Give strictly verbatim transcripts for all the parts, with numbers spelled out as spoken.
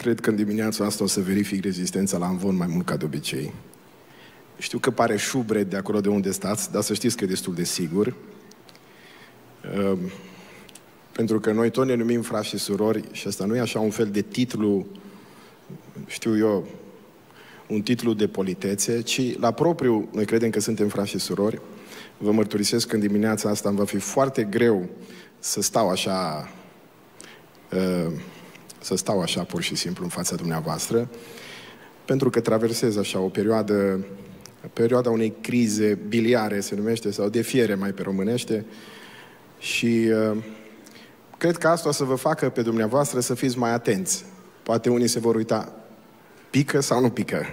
Cred că în dimineața asta o să verific rezistența la amvon mai mult ca de obicei. Știu că pare șubred de acolo de unde stați, dar să știți că e destul de sigur. Uh, pentru că noi tot ne numim frați și surori și asta nu e așa un fel de titlu, știu eu, un titlu de politețe, ci la propriu noi credem că suntem frați și surori. Vă mărturisesc că în dimineața asta îmi va fi foarte greu să stau așa, uh, să stau așa pur și simplu în fața dumneavoastră, pentru că traversez așa o perioadă, perioada unei crize biliare se numește, sau de fiere mai pe românește, și uh, cred că asta o să vă facă pe dumneavoastră să fiți mai atenți. Poate unii se vor uita, pică sau nu pică?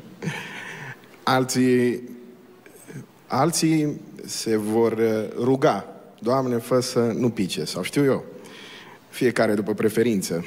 alții, alții se vor ruga, Doamne, fă să nu pice, sau știu eu, fiecare după preferință.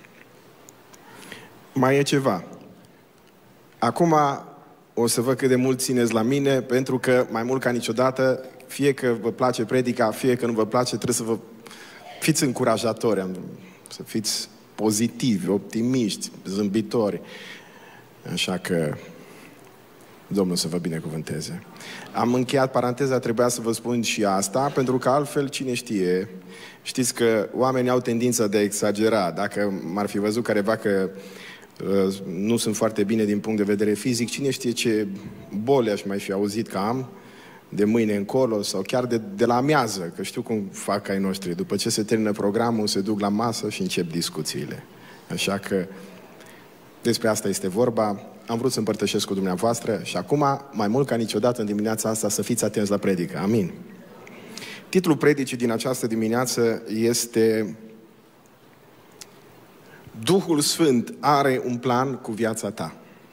Mai e ceva. Acum o să văd cât de mult țineți la mine, pentru că mai mult ca niciodată, fie că vă place predica, fie că nu vă place, trebuie să vă fiți încurajatori, să fiți pozitivi, optimiști, zâmbitori. Așa că Domnul să vă binecuvânteze. Am încheiat paranteza, trebuia să vă spun și asta, pentru că altfel, cine știe, știți că oamenii au tendința de a exagera. Dacă m-ar fi văzut careva că uh, nu sunt foarte bine din punct de vedere fizic, cine știe ce boli aș mai fi auzit că am de mâine încolo, sau chiar de, de la amiază, că știu cum fac ai noștri. După ce se termină programul, se duc la masă și încep discuțiile. Așa că despre asta este vorba. Am vrut să împărtășesc cu dumneavoastră și acum, mai mult ca niciodată în dimineața asta, să fiți atenți la predică. Amin. Titlul predicii din această dimineață este Duhul Sfânt are un plan cu viața ta.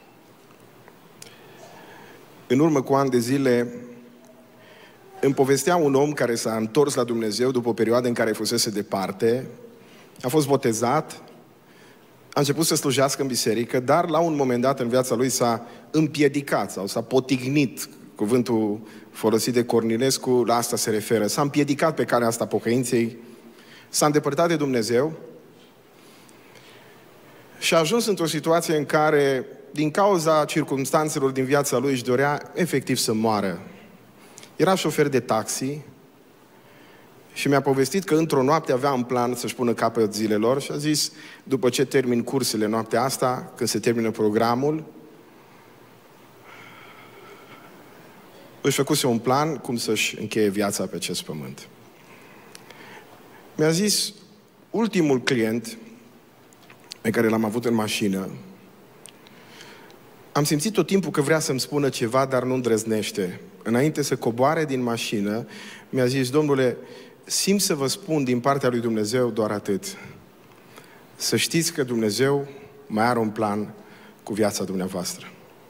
În urmă cu ani de zile îmi povestea un om care s-a întors la Dumnezeu după o perioadă în care fusese departe, a fost botezat, a început să slujească în biserică, dar la un moment dat în viața lui s-a împiedicat sau s-a potignit, cuvântul folosit de Cornilescu, la asta se referă, s-a împiedicat pe calea asta pocăinței, s-a îndepărtat de Dumnezeu și a ajuns într-o situație în care, din cauza circumstanțelor din viața lui, își dorea efectiv să moară. Era șofer de taxi și mi-a povestit că într-o noapte avea în plan să-și pună capăt zilelor și a zis, după ce termin cursele noaptea asta, când se termină programul, își făcuse un plan cum să-și încheie viața pe acest pământ. Mi-a zis, ultimul client pe care l-am avut în mașină, am simțit tot timpul că vrea să-mi spună ceva, dar nu îndrăznește. Înainte să coboare din mașină, mi-a zis, domnule, simt să vă spun din partea lui Dumnezeu doar atât. Să știți că Dumnezeu mai are un plan cu viața dumneavoastră.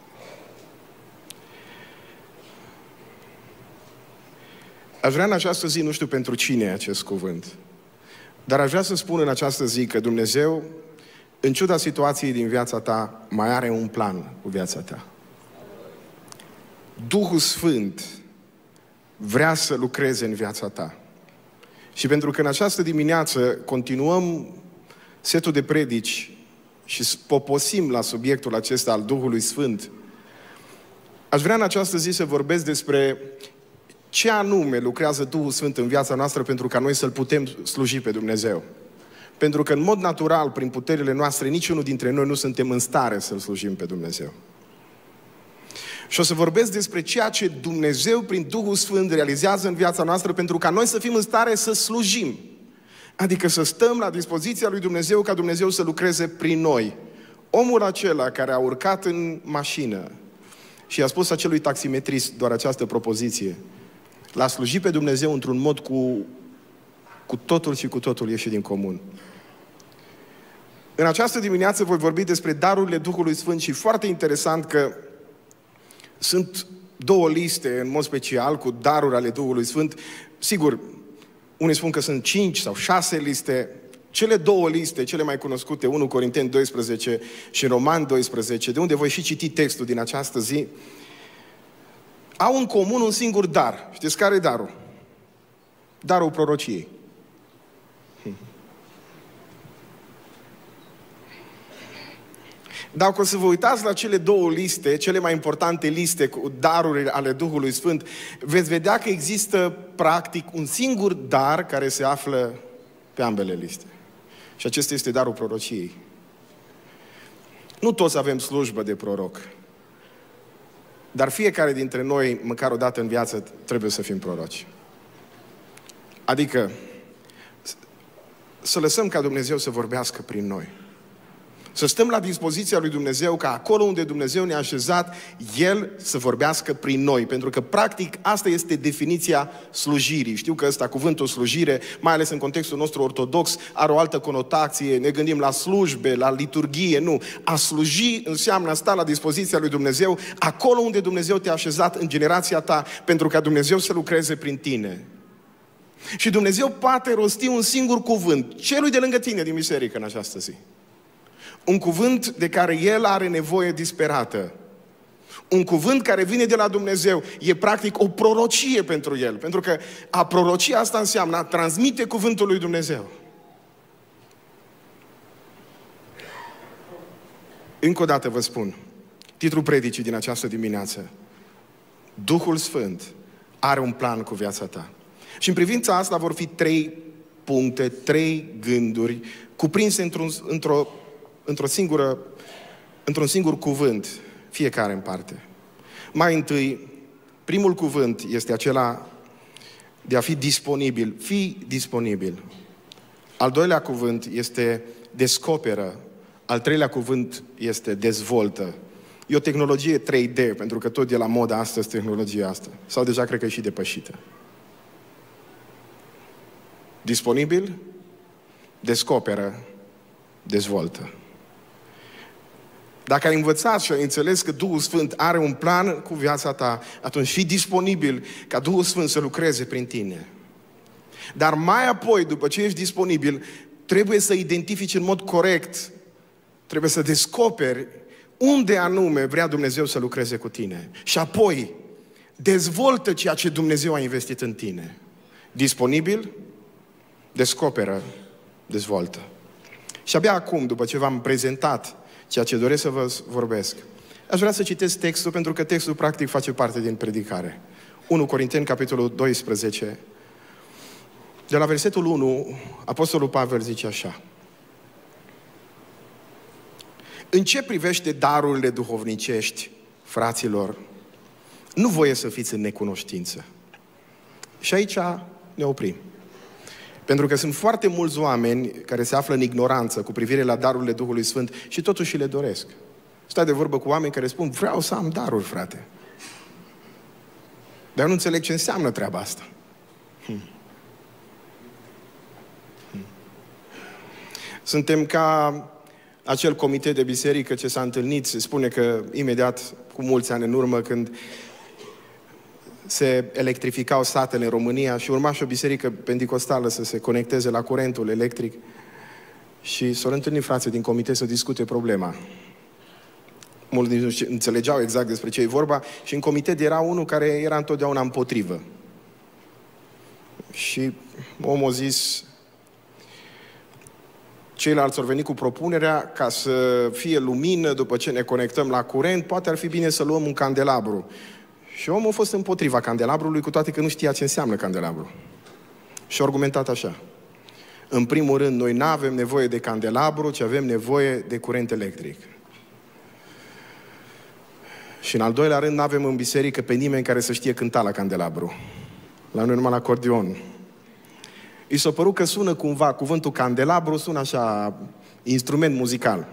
Aș vrea în această zi, nu știu pentru cine e acest cuvânt, dar aș vrea să spun în această zi că Dumnezeu, în ciuda situației din viața ta, mai are un plan cu viața ta. Duhul Sfânt vrea să lucreze în viața ta. Și pentru că în această dimineață continuăm setul de predici și poposim la subiectul acesta al Duhului Sfânt, aș vrea în această zi să vorbesc despre ce anume lucrează Duhul Sfânt în viața noastră pentru ca noi să-L putem sluji pe Dumnezeu. Pentru că în mod natural, prin puterile noastre, niciunul dintre noi nu suntem în stare să-L slujim pe Dumnezeu. Și o să vorbesc despre ceea ce Dumnezeu prin Duhul Sfânt realizează în viața noastră pentru ca noi să fim în stare să slujim. Adică să stăm la dispoziția lui Dumnezeu ca Dumnezeu să lucreze prin noi. Omul acela care a urcat în mașină și a spus acelui taximetrist doar această propoziție, l-a slujit pe Dumnezeu într-un mod cu, cu totul și cu totul ieșit din comun. În această dimineață voi vorbi despre darurile Duhului Sfânt și foarte interesant că sunt două liste, în mod special, cu daruri ale Duhului Sfânt. Sigur, unii spun că sunt cinci sau șase liste. Cele două liste, cele mai cunoscute, unu Corinteni doisprezece și Romani doisprezece, de unde voi și citi textul din această zi, au în comun un singur dar. Știți care e darul? Darul prorociei. Dacă o să vă uitați la cele două liste, cele mai importante liste cu daruri ale Duhului Sfânt, veți vedea că există practic un singur dar care se află pe ambele liste. Și acesta este darul prorociei. Nu toți avem slujbă de proroc. Dar fiecare dintre noi, măcar o dată în viață, trebuie să fim proroci. Adică, să lăsăm ca Dumnezeu să vorbească prin noi. Să stăm la dispoziția lui Dumnezeu, ca acolo unde Dumnezeu ne-a așezat, El să vorbească prin noi. Pentru că, practic, asta este definiția slujirii. Știu că ăsta, cuvântul slujire, mai ales în contextul nostru ortodox, are o altă conotație. Ne gândim la slujbe, la liturghie. Nu. A sluji înseamnă a sta la dispoziția lui Dumnezeu, acolo unde Dumnezeu te-a așezat în generația ta, pentru ca Dumnezeu să lucreze prin tine. Și Dumnezeu poate rosti un singur cuvânt, celui de lângă tine din biserică în această zi. Un cuvânt de care el are nevoie disperată. Un cuvânt care vine de la Dumnezeu. E practic o prorocie pentru el. Pentru că a proroci asta înseamnă a transmite cuvântul lui Dumnezeu. Încă o dată vă spun, titlul predicii din această dimineață: Duhul Sfânt are un plan cu viața ta. Și în privința asta vor fi trei puncte, trei gânduri cuprinse într-un, într-o într-o singură, într-un singur cuvânt, fiecare în parte. Mai întâi, primul cuvânt este acela de a fi disponibil. Fii disponibil. Al doilea cuvânt este descoperă. Al treilea cuvânt este dezvoltă. E o tehnologie trei D, pentru că tot e la modă astăzi tehnologia asta. Sau deja cred că e și depășită. Disponibil, descoperă, dezvoltă. Dacă ai învățat și ai înțeles că Duhul Sfânt are un plan cu viața ta, atunci fii disponibil ca Duhul Sfânt să lucreze prin tine. Dar mai apoi, după ce ești disponibil, trebuie să identifici în mod corect, trebuie să descoperi unde anume vrea Dumnezeu să lucreze cu tine. Și apoi, dezvoltă ceea ce Dumnezeu a investit în tine. Disponibil, descoperă, dezvoltă. Și abia acum, după ce v-am prezentat ceea ce doresc să vă vorbesc, aș vrea să citesc textul, pentru că textul practic face parte din predicare. unu Corinteni, capitolul doisprezece. De la versetul unu, Apostolul Pavel zice așa: în ce privește darurile duhovnicești, fraților, nu voie să fiți în necunoștință. Și aici ne oprim. Pentru că sunt foarte mulți oameni care se află în ignoranță cu privire la darurile Duhului Sfânt și totuși le doresc. Stai de vorbă cu oameni care spun: vreau să am daruri, frate. Dar nu înțeleg ce înseamnă treaba asta. Hmm. Hmm. Suntem ca acel comitet de biserică ce s-a întâlnit, se spune că imediat, cu mulți ani în urmă, când se electrificau satele în România și urma și o biserică penticostală să se conecteze la curentul electric, și s-au întâlnit frații din comitet să discute problema. Mulți nu înțelegeau exact despre ce e vorba și în comitet era unul care era întotdeauna împotrivă. Și omul a zis: ceilalți au venit cu propunerea ca să fie lumină după ce ne conectăm la curent, poate ar fi bine să luăm un candelabru. Și omul a fost împotriva candelabrului, cu toate că nu știa ce înseamnă candelabru. Și a argumentat așa: în primul rând, noi nu avem nevoie de candelabru, ci avem nevoie de curent electric. Și în al doilea rând, nu avem în biserică pe nimeni care să știe cânta la candelabru. La noi numai la acordeon. I s-a părut că sună cumva, cuvântul candelabru sună așa, instrument muzical.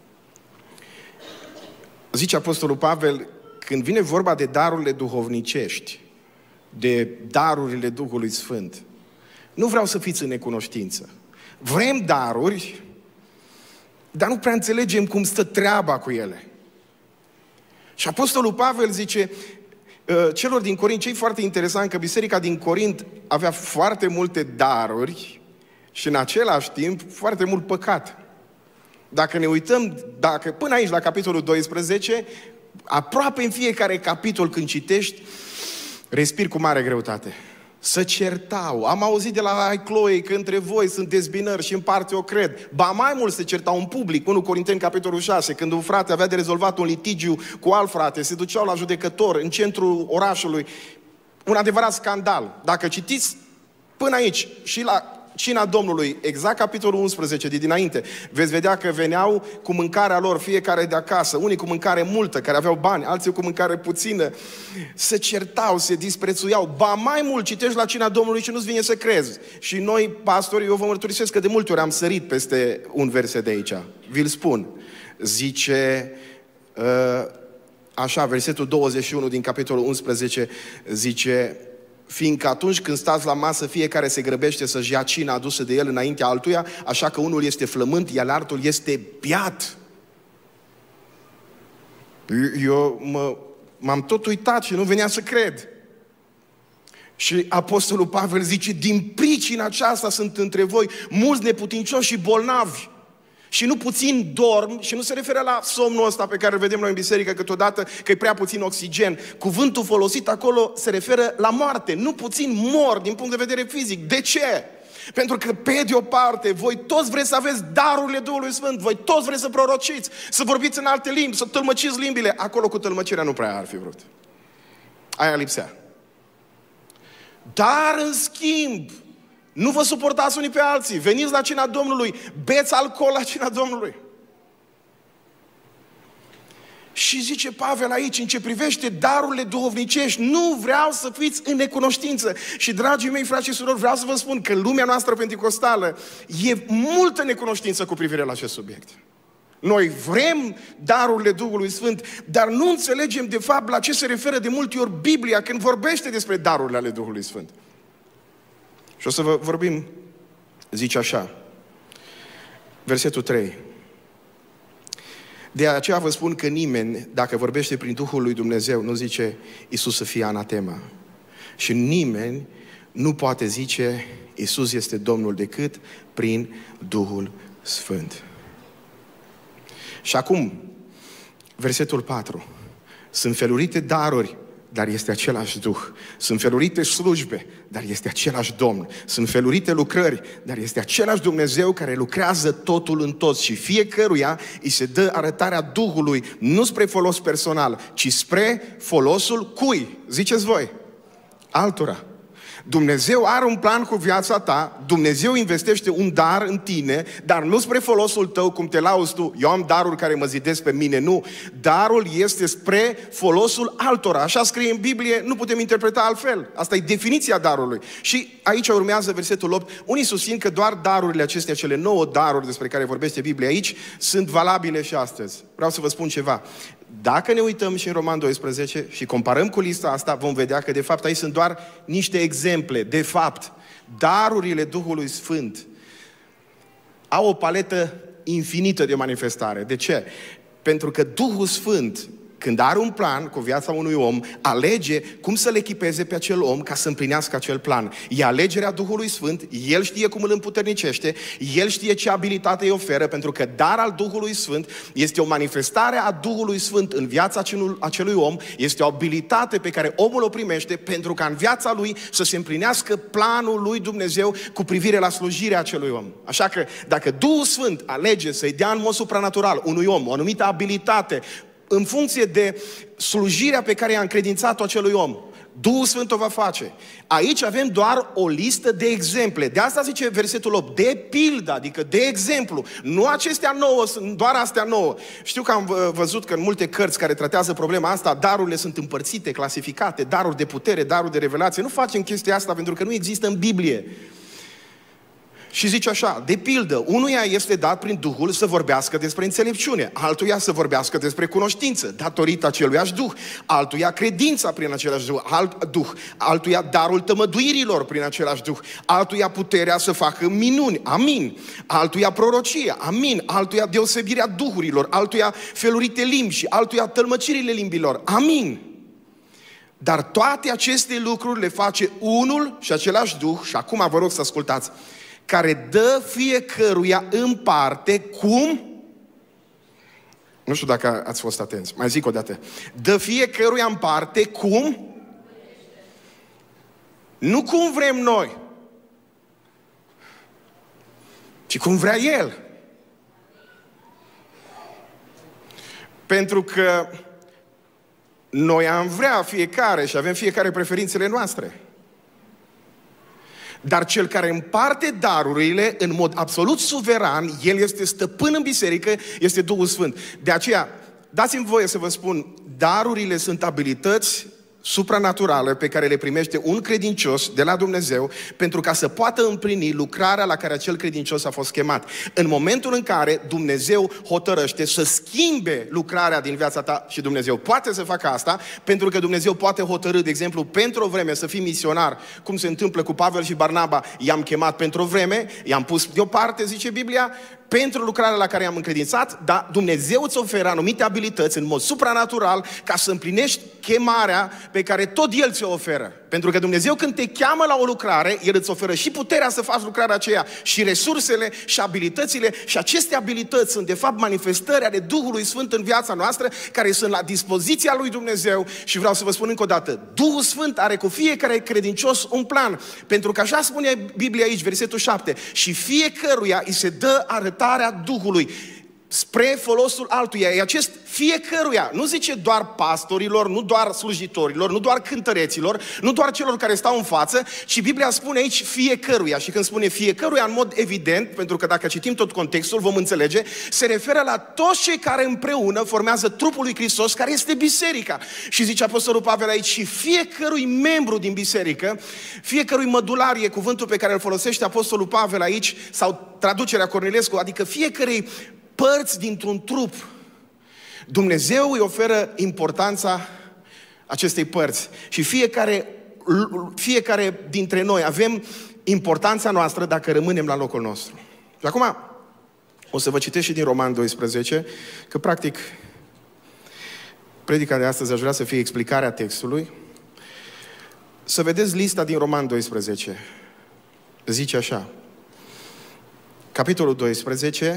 Zice Apostolul Pavel: când vine vorba de darurile duhovnicești, de darurile Duhului Sfânt, nu vreau să fiți în necunoștință. Vrem daruri, dar nu prea înțelegem cum stă treaba cu ele. Și Apostolul Pavel zice celor din Corint, ce e foarte interesant, că biserica din Corint avea foarte multe daruri și în același timp foarte mult păcat. Dacă ne uităm, dacă până aici la capitolul doisprezece, aproape în fiecare capitol când citești, respiri cu mare greutate. să certau. Am auzit de la Chloe că între voi sunt dezbinări și în parte o cred. Ba mai mult se certau în public. unu Corinteni, capitolul șase, când un frate avea de rezolvat un litigiu cu alt frate, se duceau la judecător în centrul orașului. Un adevărat scandal. Dacă citiți până aici și la Cina Domnului, exact capitolul unsprezece de dinainte, veți vedea că veneau cu mâncarea lor, fiecare de acasă, unii cu mâncare multă, care aveau bani, alții cu mâncare puțină, se certau, se disprețuiau. Ba mai mult, citești la Cina Domnului și nu-ți vine să crezi. Și noi, pastorii, eu vă mărturisesc că de multe ori am sărit peste un verset de aici. Vi-l spun. Zice, uh, așa, versetul douăzeci și unu din capitolul unsprezece, zice: fiindcă atunci când stați la masă, fiecare se grăbește să-și ia cina adusă de el înaintea altuia, așa că unul este flământ, iar altul este beat. Eu mă, m-am tot uitat și nu venea să cred. Și Apostolul Pavel zice: din pricina aceasta sunt între voi mulți neputincioși și bolnavi. Și nu puțin dorm, și nu se referă la somnul ăsta pe care îl vedem noi în biserică câteodată, că e prea puțin oxigen. Cuvântul folosit acolo se referă la moarte. Nu puțin mor din punct de vedere fizic. De ce? Pentru că, pe de o parte, voi toți vreți să aveți darurile Duhului Sfânt, voi toți vreți să prorociți, să vorbiți în alte limbi, să tălmăciți limbile. Acolo cu tălmăcirea nu prea ar fi vrut. Aia lipsea. Dar, în schimb, nu vă suportați unii pe alții. Veniți la cina Domnului, beți alcool la cina Domnului. Și zice Pavel aici, în ce privește darurile duhovnicești, nu vreau să fiți în necunoștință. Și, dragii mei, frați și surori, vreau să vă spun că în lumea noastră penticostală e multă necunoștință cu privire la acest subiect. Noi vrem darurile Duhului Sfânt, dar nu înțelegem de fapt la ce se referă de multe ori Biblia când vorbește despre darurile ale Duhului Sfânt. Și o să vă vorbim, zice așa, versetul trei. De aceea vă spun că nimeni, dacă vorbește prin Duhul lui Dumnezeu, nu zice Iisus să fie anatema. Și nimeni nu poate zice Iisus este Domnul decât prin Duhul Sfânt. Și acum, versetul patru. Sunt felurite daruri, dar este același Duh. Sunt felurite slujbe, dar este același Domn. Sunt felurite lucrări, dar este același Dumnezeu care lucrează totul în toți. Și fiecăruia îi se dă arătarea Duhului, nu spre folos personal, ci spre folosul cui? Ziceți voi? Altora. Dumnezeu are un plan cu viața ta, Dumnezeu investește un dar în tine, dar nu spre folosul tău, cum te lauzi tu. Eu am daruri care mă zidesc pe mine, nu. Darul este spre folosul altora. Așa scrie în Biblie, nu putem interpreta altfel. Asta e definiția darului. Și aici urmează versetul opt. Unii susțin că doar darurile acestea, cele nouă daruri despre care vorbește Biblia aici, sunt valabile și astăzi. Vreau să vă spun ceva. Dacă ne uităm și în Roman doisprezece și comparăm cu lista asta, vom vedea că de fapt aici sunt doar niște exemple. De fapt, darurile Duhului Sfânt au o paletă infinită de manifestare. De ce? Pentru că Duhul Sfânt, când are un plan cu viața unui om, alege cum să-l echipeze pe acel om ca să împlinească acel plan. E alegerea Duhului Sfânt, El știe cum îl împuternicește, El știe ce abilitate îi oferă, pentru că dar al Duhului Sfânt este o manifestare a Duhului Sfânt în viața acelui om, este o abilitate pe care omul o primește pentru ca în viața lui să se împlinească planul lui Dumnezeu cu privire la slujirea acelui om. Așa că dacă Duhul Sfânt alege să-i dea în mod supranatural unui om o anumită abilitate, în funcție de slujirea pe care i-a încredințat-o acelui om, Duhul Sfânt o va face. Aici avem doar o listă de exemple. De asta zice versetul opt, de pildă, adică de exemplu. Nu acestea nouă, sunt doar astea nouă. Știu că am văzut că în multe cărți care tratează problema asta, darurile sunt împărțite, clasificate, daruri de putere, daruri de revelație. Nu facem chestia asta pentru că nu există în Biblie. Și zice așa, de pildă, unuia este dat prin Duhul să vorbească despre înțelepciune, altuia să vorbească despre cunoștință, datorită aceluiași Duh, altuia credința prin același Duh, alt Duh, altuia darul tămăduirilor prin același Duh, altuia puterea să facă minuni, amin, altuia prorocie, amin, altuia deosebirea duhurilor, altuia felurite limbi și altuia tălmăcirile limbilor, amin. Dar toate aceste lucruri le face unul și același Duh, și acum vă rog să ascultați, care dă fiecăruia în parte cum? Nu știu dacă ați fost atenți. Mai zic o dată. Dă fiecăruia în parte cum? Nu cum vrem noi, ci cum vrea El. Pentru că noi am vrea fiecare și avem fiecare preferințele noastre. Dar Cel care împarte darurile în mod absolut suveran, El este stăpân în biserică, este Duhul Sfânt. De aceea, dați-mi voie să vă spun, darurile sunt abilități supranaturale pe care le primește un credincios de la Dumnezeu pentru ca să poată împlini lucrarea la care acel credincios a fost chemat. În momentul în care Dumnezeu hotărăște să schimbe lucrarea din viața ta, și Dumnezeu poate să facă asta, pentru că Dumnezeu poate hotărî, de exemplu, pentru o vreme să fii misionar, cum se întâmplă cu Pavel și Barnaba, i-am chemat pentru o vreme, i-am pus deoparte, zice Biblia, pentru lucrarea la care i-am încredințat, dar Dumnezeu îți oferă anumite abilități în mod supranatural ca să împlinești chemarea pe care tot El ți-o oferă. Pentru că Dumnezeu când te cheamă la o lucrare, El îți oferă și puterea să faci lucrarea aceea, și resursele, și abilitățile, și aceste abilități sunt de fapt manifestări ale Duhului Sfânt în viața noastră, care sunt la dispoziția lui Dumnezeu. Și vreau să vă spun încă o dată, Duhul Sfânt are cu fiecare credincios un plan, pentru că așa spune Biblia aici, versetul șapte, și fiecăruia îi se dă arătarea Duhului spre folosul altuia. E acest fiecăruia, nu zice doar pastorilor, nu doar slujitorilor, nu doar cântăreților, nu doar celor care stau în față, ci Biblia spune aici fiecăruia. Și când spune fiecăruia, în mod evident, pentru că dacă citim tot contextul, vom înțelege, se referă la toți cei care împreună formează trupul lui Hristos, care este biserica. Și zice Apostolul Pavel aici, și fiecărui membru din biserică, fiecărui mădular, e cuvântul pe care îl folosește Apostolul Pavel aici, sau traducerea Cornilescu, adică fiecărui părți dintr-un trup, Dumnezeu îi oferă importanța acestei părți. Și fiecare, fiecare dintre noi avem importanța noastră dacă rămânem la locul nostru. Și acum o să vă citesc și din Roman doisprezece, că practic predica de astăzi aș vrea să fie explicarea textului. Să vedeți lista din Roman doisprezece. Zice așa, capitolul doisprezece,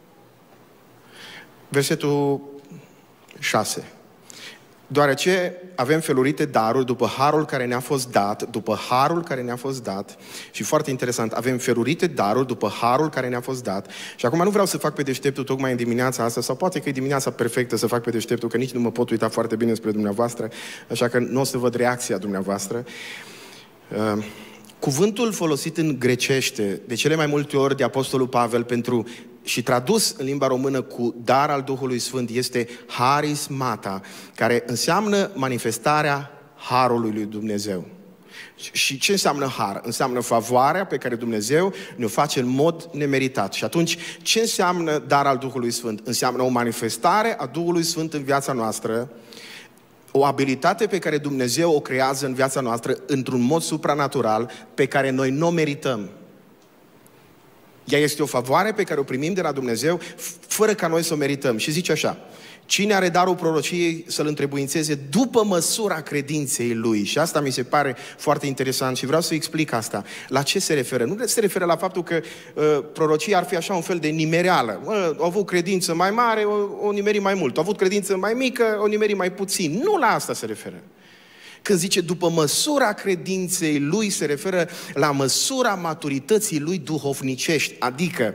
versetul șase. Deoarece avem felurite daruri după harul care ne-a fost dat, după harul care ne-a fost dat, și foarte interesant, avem felurite daruri după harul care ne-a fost dat. Și acum nu vreau să fac pe deșteptul tocmai în dimineața asta, sau poate că e dimineața perfectă să fac pe deșteptul, că nici nu mă pot uita foarte bine spre dumneavoastră, așa că nu o să văd reacția dumneavoastră. Uh, cuvântul folosit în grecește, de cele mai multe ori de Apostolul Pavel pentru și tradus în limba română cu dar al Duhului Sfânt, este harismata, care înseamnă manifestarea harului lui Dumnezeu. Și ce înseamnă har? Înseamnă favoarea pe care Dumnezeu ne-o face în mod nemeritat. Și atunci, ce înseamnă dar al Duhului Sfânt? Înseamnă o manifestare a Duhului Sfânt în viața noastră, o abilitate pe care Dumnezeu o creează în viața noastră într-un mod supranatural, pe care noi nu o merităm. Ea este o favoare pe care o primim de la Dumnezeu fără ca noi să o merităm. Și zice așa, cine are darul prorociei să-l întrebuințeze după măsura credinței lui. Și asta mi se pare foarte interesant și vreau să explic asta. La ce se referă? Nu se referă la faptul că uh, prorocia ar fi așa un fel de nimereală. Mă, au avut credință mai mare, o, o nimeri mai mult. Au avut credință mai mică, o nimeri mai puțin. Nu la asta se referă. Când zice după măsura credinței lui, se referă la măsura maturității lui duhovnicești. Adică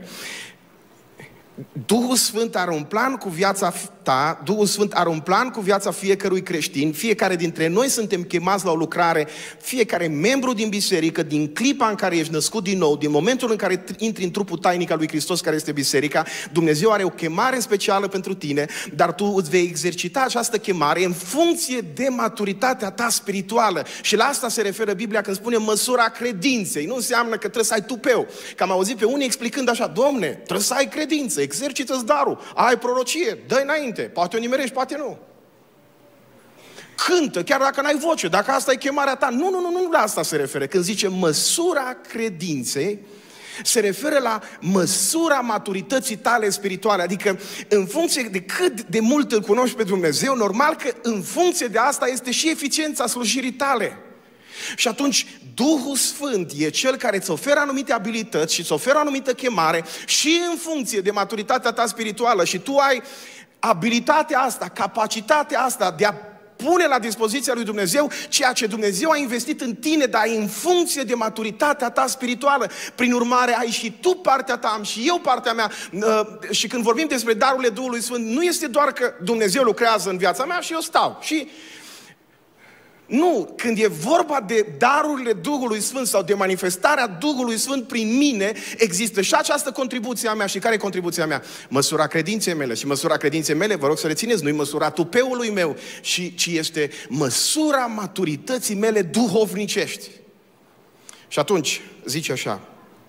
Duhul Sfânt are un plan cu viața ta, Duhul Sfânt are un plan cu viața fiecărui creștin, fiecare dintre noi suntem chemați la o lucrare, fiecare membru din biserică, din clipa în care ești născut din nou, din momentul în care intri în trupul tainic al lui Hristos, care este biserica, Dumnezeu are o chemare specială pentru tine, dar tu îți vei exercita această chemare în funcție de maturitatea ta spirituală. Și la asta se referă Biblia când spune măsura credinței. Nu înseamnă că trebuie să ai tupeu. Că am auzit pe unii explicând așa, Domne, trebuie să ai credință, exercită-ți darul, ai prorocie, dă-i înainte, poate o nimerești, poate nu. Cântă, chiar dacă n-ai voce, dacă asta e chemarea ta. Nu, nu, nu, nu la asta se referă. Când zice măsura credinței, se referă la măsura maturității tale spirituale. Adică în funcție de cât de mult îl cunoști pe Dumnezeu, normal că în funcție de asta este și eficiența slujirii tale. Și atunci Duhul Sfânt e Cel care îți oferă anumite abilități și îți oferă o anumită chemare și în funcție de maturitatea ta spirituală, și tu ai abilitatea asta, capacitatea asta de a pune la dispoziția lui Dumnezeu ceea ce Dumnezeu a investit în tine, dar în funcție de maturitatea ta spirituală. Prin urmare, ai și tu partea ta, am și eu partea mea. Și când vorbim despre darurile Duhului Sfânt, nu este doar că Dumnezeu lucrează în viața mea și eu stau. Și nu, când e vorba de darurile Duhului Sfânt sau de manifestarea Duhului Sfânt prin mine, există și această contribuție a mea. Și care e contribuția mea? Măsura credinței mele. Și măsura credinței mele, vă rog să rețineți, nu-i măsura tupeului meu, ci este măsura maturității mele duhovnicești. Și atunci, zice așa: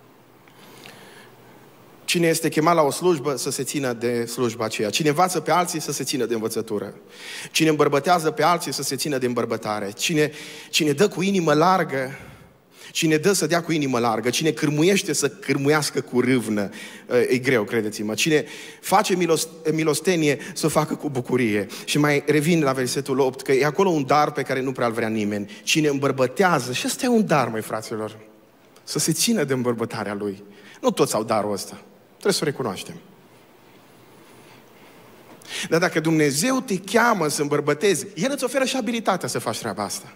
cine este chemat la o slujbă, să se țină de slujba aceea. Cine învață pe alții, să se țină de învățătură. Cine îmbărbătează pe alții, să se țină de îmbărbătare. Cine, cine dă cu inimă largă, cine dă să dea cu inimă largă. Cine cârmuiește, să cârmuiască cu râvnă. E greu, credeți-mă. Cine face milos, milostenie, să o facă cu bucurie. Și mai revin la versetul opt, că e acolo un dar pe care nu prea-l vrea nimeni. Cine îmbărbătează, și ăsta e un dar, măi fraților, să se țină de îmbărbătarea lui. Nu toți au darul ăsta. Trebuie să o recunoaștem. Dar dacă Dumnezeu te cheamă să îmbărbătezi, El îți oferă și abilitatea să faci treaba asta.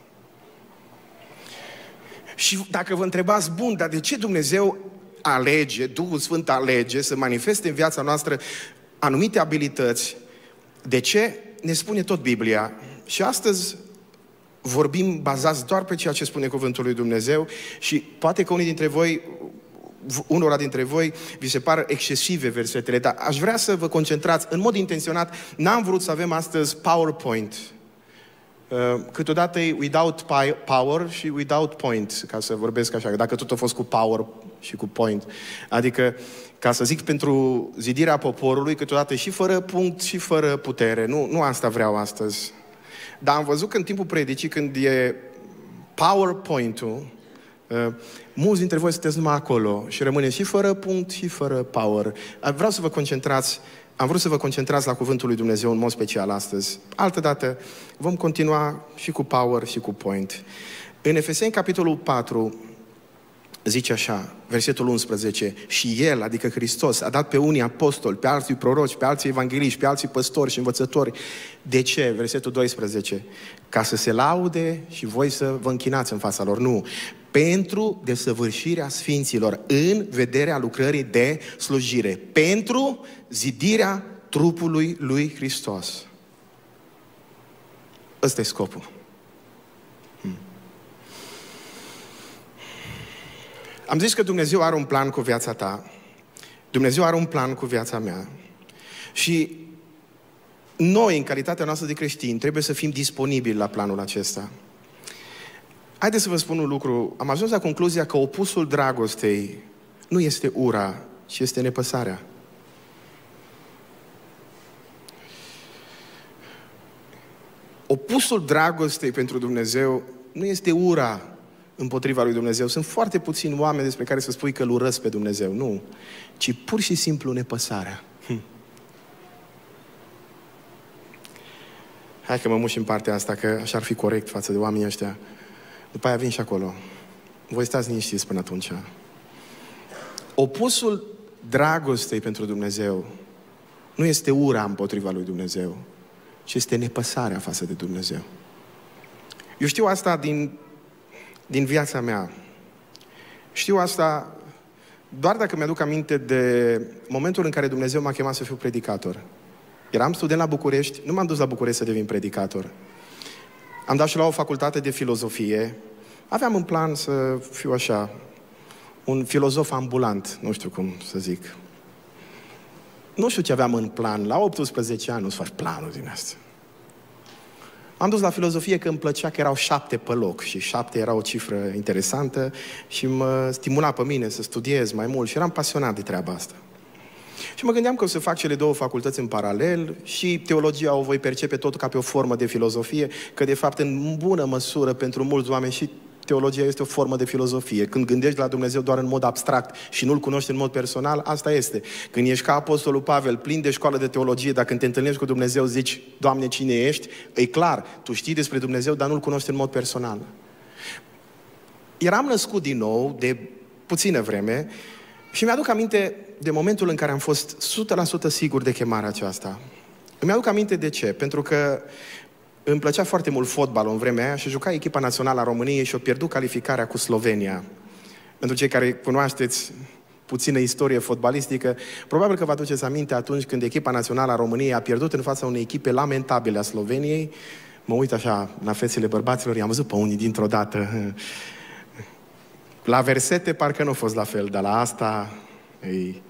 Și dacă vă întrebați, bun, dar de ce Dumnezeu alege, Duhul Sfânt alege să manifeste în viața noastră anumite abilități? De ce? Ne spune tot Biblia. Și astăzi vorbim bazați doar pe ceea ce spune Cuvântul lui Dumnezeu și poate că unii dintre voi, unora dintre voi, vi se par excesive versetele, dar aș vrea să vă concentrați în mod intenționat. N-am vrut să avem astăzi PowerPoint. Câteodată e without power și without point, ca să vorbesc așa, dacă tot a fost cu power și cu point. Adică, ca să zic, pentru zidirea poporului, câteodată și fără punct și fără putere. Nu, nu asta vreau astăzi. Dar am văzut că în timpul predicii, când e PowerPoint-ul, Uh, mulți dintre voi sunteți numai acolo și rămâne și fără punct și fără power. Vreau să vă concentrați, am vrut să vă concentrați la Cuvântul lui Dumnezeu în mod special astăzi. Altădată vom continua și cu power și cu point. În Efeseni, capitolul patru, zice așa, versetul unsprezece: și El, adică Hristos, a dat pe unii apostoli, pe alții proroci, pe alții evangeliști, pe alții păstori și învățători. De ce? Versetul doisprezece. Ca să se laude și voi să vă închinați în fața lor. Nu. Pentru desăvârșirea sfinților, în vederea lucrării de slujire. Pentru zidirea trupului lui Hristos. Ăsta e scopul. Hmm. Am zis că Dumnezeu are un plan cu viața ta. Dumnezeu are un plan cu viața mea. Și noi, în calitatea noastră de creștini, trebuie să fim disponibili la planul acesta. Haideți să vă spun un lucru. Am ajuns la concluzia că opusul dragostei nu este ura, ci este nepăsarea. Opusul dragostei pentru Dumnezeu nu este ura împotriva lui Dumnezeu. Sunt foarte puțini oameni despre care să spui că îl urăsc pe Dumnezeu. Nu. Ci pur și simplu nepăsarea. Hm. Hai că mă muși în partea asta, că așa ar fi corect față de oamenii ăștia. După aia vin și acolo. Voi stați liniștiți până atunci. Opusul dragostei pentru Dumnezeu nu este ura împotriva lui Dumnezeu, ci este nepăsarea față de Dumnezeu. Eu știu asta din, din viața mea. Știu asta doar dacă mi-aduc aminte de momentul în care Dumnezeu m-a chemat să fiu predicator. Eram student la București, nu m-am dus la București să devin predicator. Am dat și la o facultate de filozofie. Aveam în plan să fiu așa, un filozof ambulant, nu știu cum să zic. Nu știu ce aveam în plan. La optsprezece ani nu-ți faci planuri din astea. M-am dus la filozofie că îmi plăcea că erau șapte pe loc și șapte era o cifră interesantă și mă stimula pe mine să studiez mai mult și eram pasionat de treaba asta. Și mă gândeam că o să fac cele două facultăți în paralel și teologia o voi percepe tot ca pe o formă de filozofie, că de fapt în bună măsură pentru mulți oameni și teologia este o formă de filozofie. Când gândești la Dumnezeu doar în mod abstract și nu-L cunoști în mod personal, asta este. Când ești ca Apostolul Pavel, plin de școală de teologie, dacă te întâlnești cu Dumnezeu, zici: Doamne, cine ești? E clar, tu știi despre Dumnezeu, dar nu-L cunoști în mod personal. Eram născut din nou, de puțină vreme, și mi-aduc aminte de momentul în care am fost o sută la sută sigur de chemarea aceasta. Îmi aduc aminte de ce? Pentru că îmi plăcea foarte mult fotbalul în vremea aia și juca echipa națională a României și a pierdut calificarea cu Slovenia. Pentru cei care cunoașteți puțină istorie fotbalistică, probabil că vă aduceți aminte atunci când echipa națională a României a pierdut în fața unei echipe lamentabile a Sloveniei. Mă uit așa la fețele bărbaților, i-am văzut pe unii dintr-o dată. La versete parcă nu a fost la fel, dar la asta... Ei...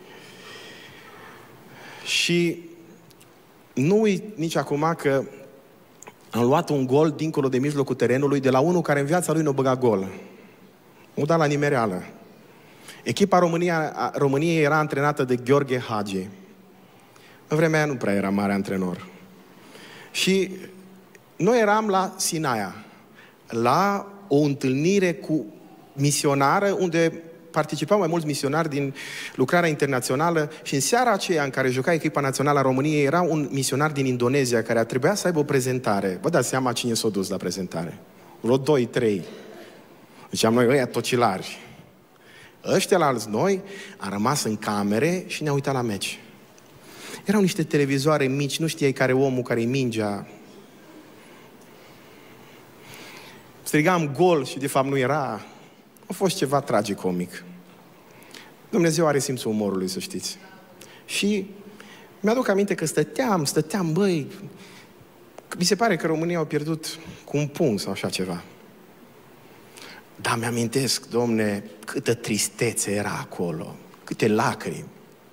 Și nu uit nici acum că am luat un gol dincolo de mijlocul terenului de la unul care în viața lui nu băga gol. O dat la nimereală. Echipa România, României era antrenată de Gheorghe Hagi. În vremea aia nu prea era mare antrenor. Și noi eram la Sinaia, la o întâlnire cu misionară, unde participau mai mulți misionari din lucrarea internațională și în seara aceea în care juca echipa națională a României era un misionar din Indonezia care a trebuit să aibă o prezentare. Vă dați seama cine s-a dus la prezentare? Vreo doi, trei. Ziceam noi, ăia tocilari. Ăștia la alți noi am rămas în camere și ne-am uitat la meci. Erau niște televizoare mici, nu știai care omul, care-i mingea. Strigam gol și de fapt nu era. A fost ceva tragicomic. Dumnezeu are simțul umorului, să știți. Și mi-aduc aminte că stăteam, stăteam, băi, mi se pare că România a pierdut cu un punct sau așa ceva. Dar mi-amintesc, Domne, câtă tristețe era acolo, câte lacrimi.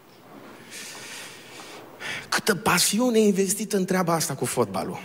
Câtă pasiune investită în treaba asta cu fotbalul.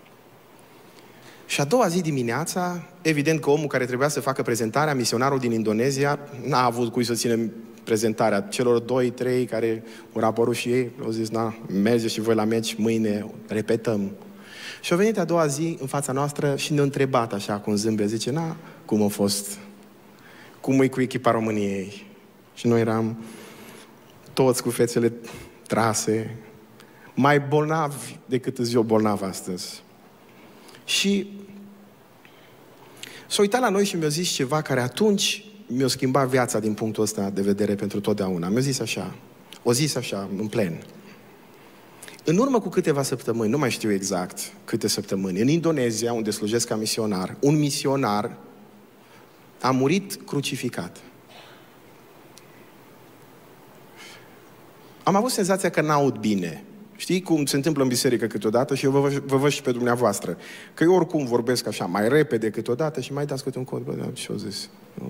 Și a doua zi dimineața, evident că omul care trebuia să facă prezentarea, misionarul din Indonezia, n-a avut cui să țină prezentarea. Celor doi, trei care au apărut și ei, au zis, na, mergeți și voi la meci, mâine repetăm. Și au venit a doua zi în fața noastră și ne-a întrebat așa cu un zâmbet, zice, na, cum a fost? Cum e cu echipa României? Și noi eram toți cu fețele trase, mai bolnavi decât îți eu bolnav astăzi. Și s-a uitat la noi și mi-a zis ceva care atunci mi-a schimbat viața din punctul ăsta de vedere pentru totdeauna. Mi-a zis așa, o zis așa, în plen. În urmă cu câteva săptămâni, nu mai știu exact câte săptămâni, în Indonezia, unde slujesc ca misionar, un misionar a murit crucificat. Am avut senzația că n-aud bine. Știi cum se întâmplă în biserică câteodată și eu vă, vă văd și pe dumneavoastră. Că eu oricum vorbesc așa, mai repede câteodată și mai dați câte un cod. Bă, da, ce-o zis?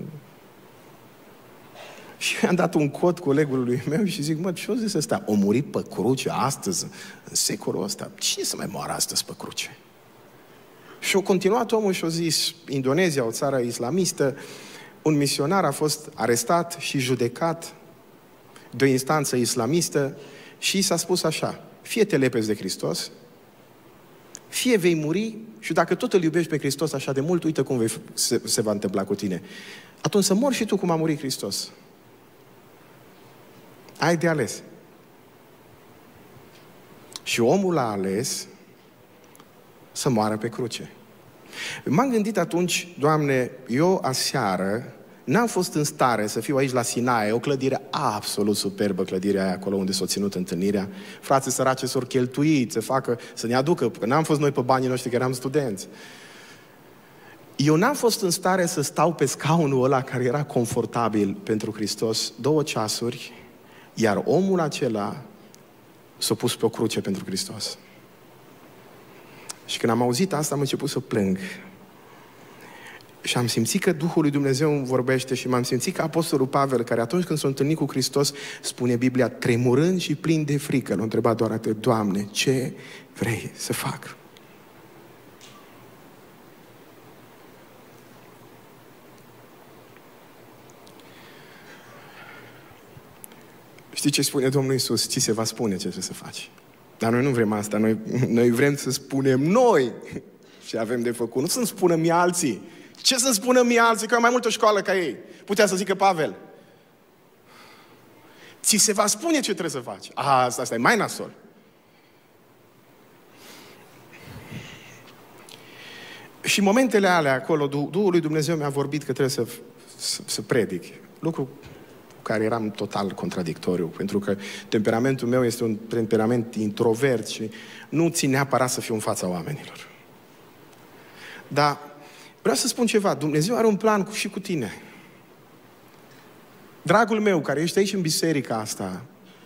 Și eu am dat un cod colegului meu și zic, mă, ce-o zis ăsta? O murit pe cruce astăzi, în secolul ăsta. Cine să mai moară astăzi pe cruce? Și a continuat omul și a zis, Indonezia, o țară islamistă, un misionar a fost arestat și judecat de o instanță islamistă și s-a spus așa, fie te lepezi de Hristos, fie vei muri și dacă tot îl iubești pe Hristos așa de mult, uite cum vei, se, se va întâmpla cu tine. Atunci să mori și tu cum a murit Hristos. Ai de ales. Și omul a ales să moară pe cruce. M-am gândit atunci, Doamne, eu aseară n-am fost în stare să fiu aici la Sinaia, o clădire absolut superbă, clădirea aia acolo unde s-a ținut întâlnirea. Frații săraci s-au cheltuit să facă, să ne aducă, că n-am fost noi pe banii noștri, că eram studenți. Eu n-am fost în stare să stau pe scaunul ăla care era confortabil pentru Hristos două ceasuri, iar omul acela s-a pus pe o cruce pentru Hristos. Și când am auzit asta, am început să plâng. Și am simțit că Duhul lui Dumnezeu îmi vorbește și m-am simțit ca Apostolul Pavel, care atunci când s-a întâlnit cu Hristos, spune Biblia, tremurând și plin de frică, l-a întrebat doar atât, Doamne, ce vrei să fac? Știi ce spune Domnul Iisus? Ți se va spune ce trebuie să faci. Dar noi nu vrem asta, noi, noi vrem să spunem noi ce avem de făcut, nu să-mi spună mie alții. Ce să-mi spună mie alții, că am mai multă școală ca ei? Putea să zică Pavel. Ți se va spune ce trebuie să faci. A, asta, asta e mai nasol. Și momentele alea acolo, Duhul lui Dumnezeu mi-a vorbit că trebuie să, să, să predic. Lucru cu care eram total contradictoriu, pentru că temperamentul meu este un temperament introvert și nu țin neapărat să fiu în fața oamenilor. Dar vreau să spun ceva. Dumnezeu are un plan și cu tine. Dragul meu, care ești aici în biserica asta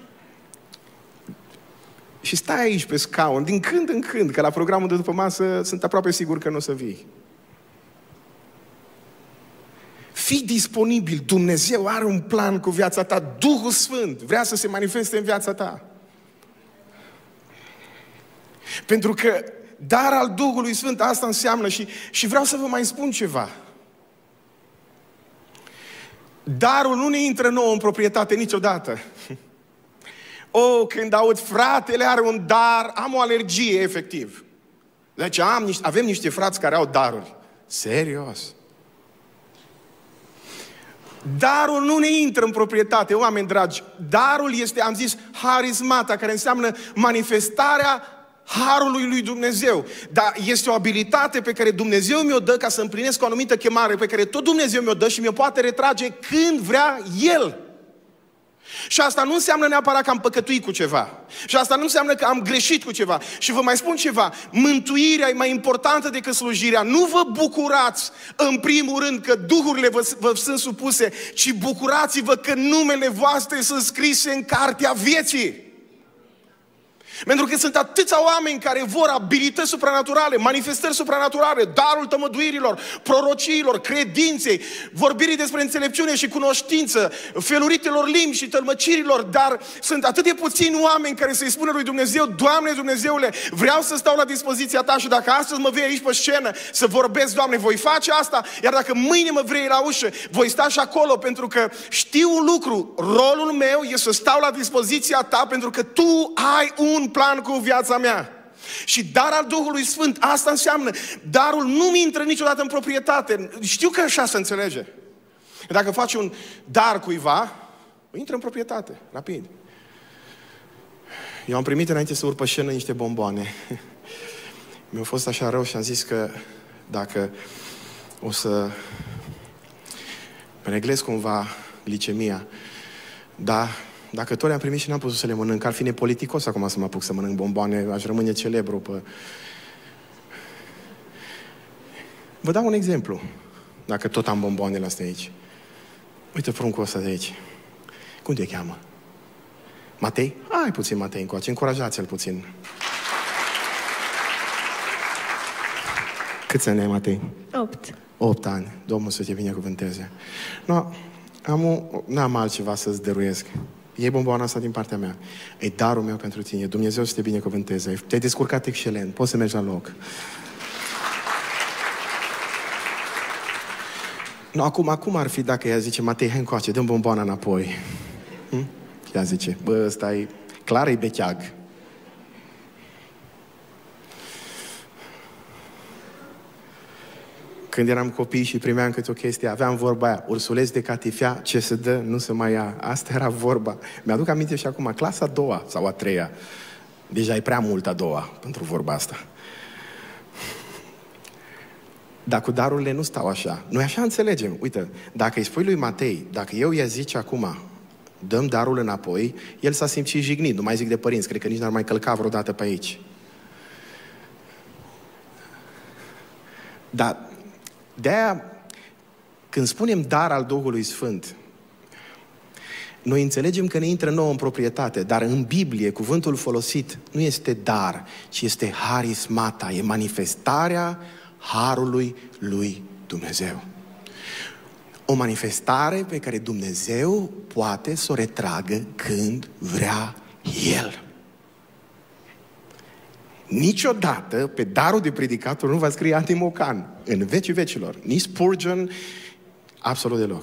și stai aici pe scaun, din când în când, că la programul de după masă sunt aproape sigur că nu o să vii. Fii disponibil. Dumnezeu are un plan cu viața ta. Duhul Sfânt vrea să se manifeste în viața ta. Pentru că dar al Duhului Sfânt asta înseamnă și, și vreau să vă mai spun ceva. Darul nu ne intră nouă în proprietate niciodată. O, când aud fratele are un dar, am o alergie efectiv. Deci am niște, avem niște frați care au daruri. Serios. Darul nu ne intră în proprietate, oameni dragi. Darul este, am zis, harismata, care înseamnă manifestarea harului lui Dumnezeu. Dar este o abilitate pe care Dumnezeu mi-o dă ca să împlinesc o anumită chemare, pe care tot Dumnezeu mi-o dă și mi-o poate retrage când vrea El. Și asta nu înseamnă neapărat că am păcătuit cu ceva. Și asta nu înseamnă că am greșit cu ceva. Și vă mai spun ceva, mântuirea e mai importantă decât slujirea. Nu vă bucurați în primul rând că duhurile vă, vă sunt supuse, ci bucurați-vă că numele voastre sunt scrise în cartea vieții. Pentru că sunt atâția oameni care vor abilități supranaturale, manifestări supranaturale, darul tămăduirilor, prorociilor, credinței, vorbirii despre înțelepciune și cunoștință, feluritelor limbi și tălmăcirilor, dar sunt atât de puțini oameni care să-i spună lui Dumnezeu: Doamne Dumnezeule, vreau să stau la dispoziția Ta și dacă astăzi mă vei aici pe scenă să vorbesc, Doamne, voi face asta, iar dacă mâine mă vrei la ușă, voi sta și acolo, pentru că știu un lucru, rolul meu e să stau la dispoziția Ta pentru că Tu ai un plan cu viața mea. Și dar al Duhului Sfânt, asta înseamnă, darul nu-mi intră niciodată în proprietate. Știu că așa se înțelege. Dacă faci un dar cuiva, intră în proprietate, rapid. Eu am primit înainte să urc pe scenă niște bomboane. Mi-a fost așa rău și am zis că dacă o să reglez cumva glicemia, dar dacă tot le-am primit și n-am putut să le mănânc, ar fi nepoliticos acum să mă apuc să mănânc bomboane, aș rămâne celebru pe... Vă dau un exemplu, dacă tot am bomboanele astea aici. Uite pruncul ăsta de aici. Cum te cheamă? Matei? Hai puțin Matei încoace, încurajați-l puțin. Câți ani ai, Matei? Opt. Opt ani. Domnul să te binecuvânteze. No, am o... n-am altceva să-ți dăruiesc. Iei bomboana asta din partea mea. E darul meu pentru tine. Dumnezeu să te binecuvânteze. Te-ai descurcat excelent. Poți să mergi la loc. No, acum, acum ar fi dacă ea zice: Matei, hai încoace, dă-mi bomboana înapoi. Hm? Ea zice: bă, ăsta e... clar e becheag. Când eram copii și primeam câte o chestie, aveam vorba aia: ursuleț de catifea, ce se dă, nu se mai ia. Asta era vorba. Mi-aduc aminte și acum, clasa a doua sau a treia. Deja e prea mult a doua pentru vorba asta. Dar cu darurile nu stau așa. Noi așa înțelegem. Uite, dacă îi spui lui Matei, dacă eu i-a zice acum: dăm darul înapoi, el s-a simțit jignit. Nu mai zic de părinți, cred că nici n-ar mai călca vreodată pe aici. Dar de-aia, când spunem dar al Duhului Sfânt, noi înțelegem că ne intră nouă în proprietate, dar în Biblie cuvântul folosit nu este dar, ci este harismata, e manifestarea harului lui Dumnezeu. O manifestare pe care Dumnezeu poate să o retragă când vrea El. Niciodată pe darul de predicator nu va scrie Antimocan în vecii vecilor. Nici Spurgeon, absolut deloc.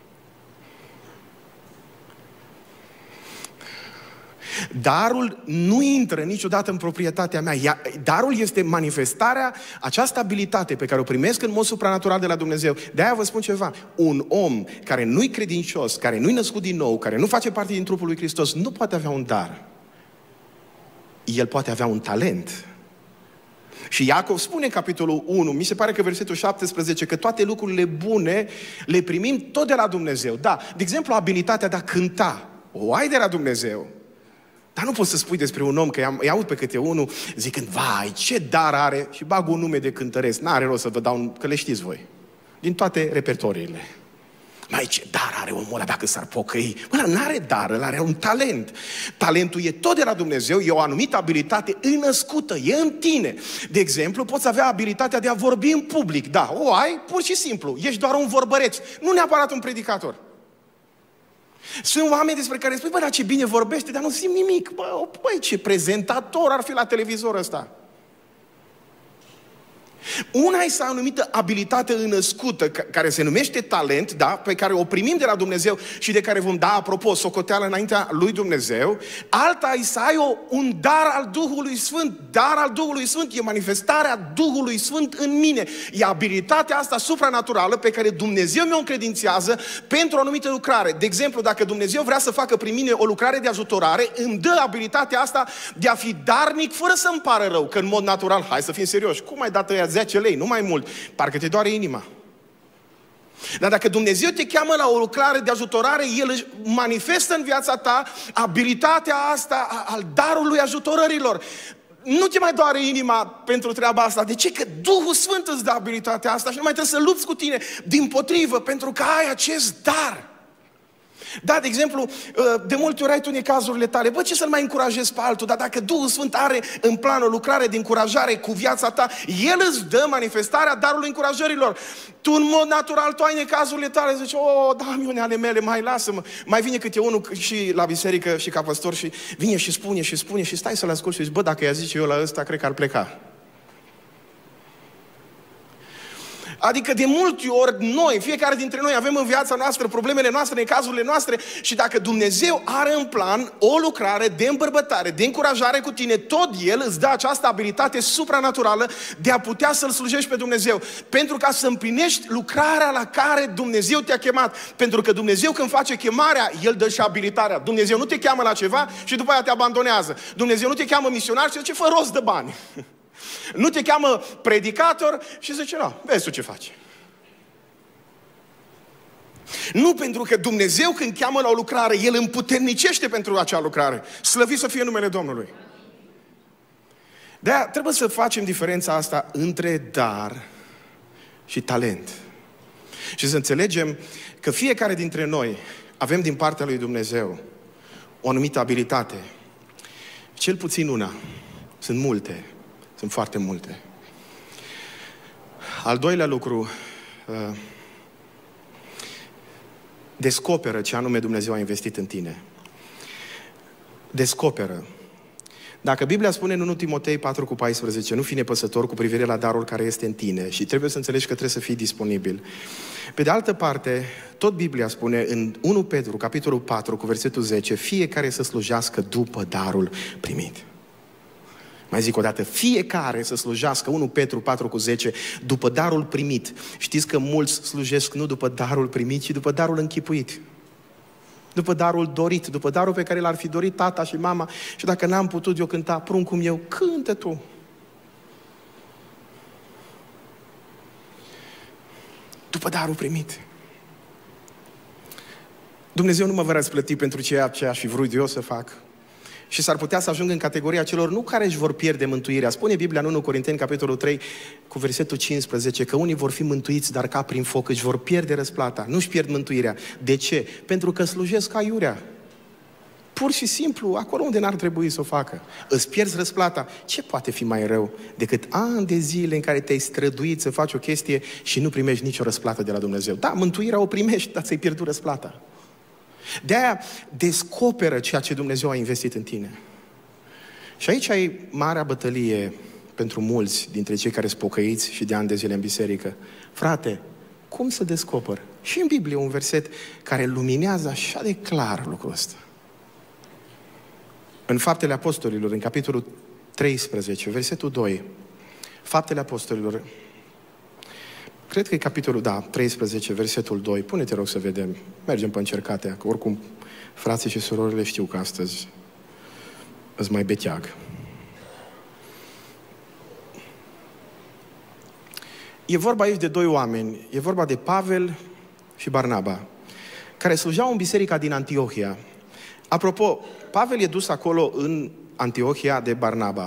Darul nu intră niciodată în proprietatea mea. Darul este manifestarea, această abilitate pe care o primesc în mod supranatural de la Dumnezeu. De-aia vă spun ceva. Un om care nu-i credincios, care nu-i născut din nou, care nu face parte din trupul lui Hristos, nu poate avea un dar. El poate avea un talent. Și Iacov spune în capitolul unu, mi se pare că versetul șaptesprezece, că toate lucrurile bune le primim tot de la Dumnezeu. Da, de exemplu, abilitatea de a cânta o ai de la Dumnezeu. Dar nu poți să spui despre un om, că îi aud pe câte unul zicând, vai, ce dar are, și bag un nume de cântăresc. N-are rost să vă dau, un, că le știți voi. Din toate repertoriile. Mai ce dar are omul ăla dacă s-ar pocăi? Ăla n-are dar, ăla are un talent. Talentul e tot de la Dumnezeu, e o anumită abilitate înnăscută, e în tine. De exemplu, poți avea abilitatea de a vorbi în public. Da, o ai, pur și simplu. Ești doar un vorbăreț, nu neapărat un predicator. Sunt oameni despre care spui, bă, dar ce bine vorbește, dar nu simt nimic. Bă, băi, ce prezentator ar fi la televizor ăsta. Una este o anumită abilitate înnăscută, care se numește talent, da? Pe care o primim de la Dumnezeu și de care vom da, apropo, socoteală înaintea lui Dumnezeu. Alta e să ai o, un dar al Duhului Sfânt. Dar al Duhului Sfânt e manifestarea Duhului Sfânt în mine. E abilitatea asta supranaturală pe care Dumnezeu mi-o încredințează pentru o anumită lucrare. De exemplu, dacă Dumnezeu vrea să facă prin mine o lucrare de ajutorare, îmi dă abilitatea asta de a fi darnic fără să-mi pară rău, că în mod natural, hai să fim serioși, cum ai dat ăia zece lei, nu mai mult, parcă te doare inima. Dar dacă Dumnezeu te cheamă la o lucrare de ajutorare, El își manifestă în viața ta abilitatea asta al darului ajutorărilor. Nu te mai doare inima pentru treaba asta. De ce? Că Duhul Sfânt îți dă abilitatea asta și nu mai trebuie să lupți cu tine. Dimpotrivă, pentru că ai acest dar. Da, de exemplu, de multe ori ai tu necazurile tale. Bă, ce să-l mai încurajezi pe altul? Dar dacă Duhul Sfânt are în plan o lucrare de încurajare cu viața ta, El îți dă manifestarea darului încurajărilor. Tu, în mod natural, tu ai necazurile tale, zici, o, da, miune ale mele, mai lasă-mă. Mai vine câte unul și la biserică și ca păstor și vine și spune și spune și stai să-l ascult și zici, bă, dacă i-a zice eu la ăsta, cred că ar pleca. Adică de multe ori noi, fiecare dintre noi avem în viața noastră problemele noastre, necazurile noastre și dacă Dumnezeu are în plan o lucrare de îmbărbătare, de încurajare cu tine, tot El îți dă această abilitate supranaturală de a putea să-L slujești pe Dumnezeu. Pentru ca să împlinești lucrarea la care Dumnezeu te-a chemat. Pentru că Dumnezeu când face chemarea, El dă și abilitarea. Dumnezeu nu te cheamă la ceva și după aia te abandonează. Dumnezeu nu te cheamă misionar și zice, fă rost de bani. Nu te cheamă predicator și zice, nu, vezi tu ce faci. Nu, pentru că Dumnezeu când cheamă la o lucrare, El împuternicește pentru acea lucrare. Slăvit să fie numele Domnului. De-aia trebuie să facem diferența asta între dar și talent. Și să înțelegem că fiecare dintre noi avem din partea lui Dumnezeu o anumită abilitate. Cel puțin una. Sunt multe. Sunt foarte multe. Al doilea lucru, uh, descoperă ce anume Dumnezeu a investit în tine. Descoperă. Dacă Biblia spune în unu Timotei patru cu paisprezece, nu fi nepăsător cu privire la darul care este în tine și trebuie să înțelegi că trebuie să fii disponibil. Pe de altă parte, tot Biblia spune în unu Petru, capitolul patru, cu versetul zece, fiecare să slujească după darul primit. Mai zic o dată, fiecare să slujească, unu Petru patru cu zece, după darul primit. Știți că mulți slujesc nu după darul primit, ci după darul închipuit. După darul dorit, după darul pe care l-ar fi dorit tata și mama. Și dacă n-am putut eu cânta pruncul meu, cântă tu. După darul primit. Dumnezeu nu mă va răsplăti pentru ceea ce aș fi vrut eu să fac. Și s-ar putea să ajung în categoria celor nu care își vor pierde mântuirea. Spune Biblia în unu Corinteni, capitolul trei, cu versetul cincisprezece, că unii vor fi mântuiți, dar ca prin foc își vor pierde răsplata. Nu-și pierd mântuirea. De ce? Pentru că slujesc aiurea. Pur și simplu, acolo unde n-ar trebui să o facă. Îți pierzi răsplata. Ce poate fi mai rău decât ani de zile în care te-ai străduit să faci o chestie și nu primești nicio răsplată de la Dumnezeu? Da, mântuirea o primești, dar ți-ai pierdut răsplata. De-aia descoperă ceea ce Dumnezeu a investit în tine. Și aici ai marea bătălie pentru mulți dintre cei care sunt pocăiți și de ani de zile în biserică. Frate, cum să descoper? Și în Biblie un verset care luminează așa de clar lucrul ăsta. În Faptele Apostolilor, în capitolul treisprezece, versetul doi. Faptele Apostolilor, cred că e capitolul, da, treisprezece, versetul doi. Pune-te, rog, să vedem. Mergem pe încercatea, că oricum frații și surorile știu că astăzi îți mai beteag. E vorba aici de doi oameni. E vorba de Pavel și Barnaba, care slujeau în biserica din Antiohia. Apropo, Pavel e dus acolo în Antiohia de Barnaba.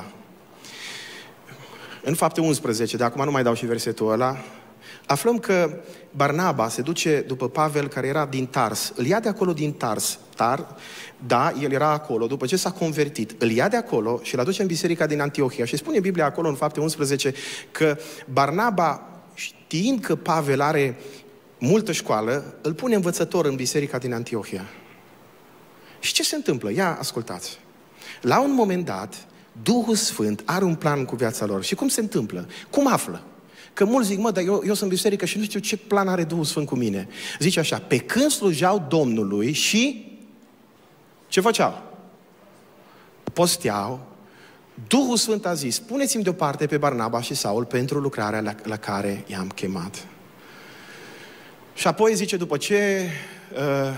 În Fapte unsprezece, de acum nu mai dau și versetul ăla, aflăm că Barnaba se duce după Pavel, care era din Tars. Îl ia de acolo din Tars. Tar, da, el era acolo, după ce s-a convertit. Îl ia de acolo și îl aduce în biserica din Antiohia. Și spune Biblia acolo, în Fapte unsprezece, că Barnaba, știind că Pavel are multă școală, îl pune învățător în biserica din Antiohia. Și ce se întâmplă? Ia, ascultați. La un moment dat, Duhul Sfânt are un plan cu viața lor. Și cum se întâmplă? Cum află? Că mulți zic, mă, dar eu, eu sunt în biserică și nu știu ce plan are Duhul Sfânt cu mine. Zice așa, pe când slujeau Domnului și ce făceau? Posteau. Duhul Sfânt a zis, puneți-mi deoparte pe Barnaba și Saul pentru lucrarea la, la care i-am chemat. Și apoi zice, după ce uh,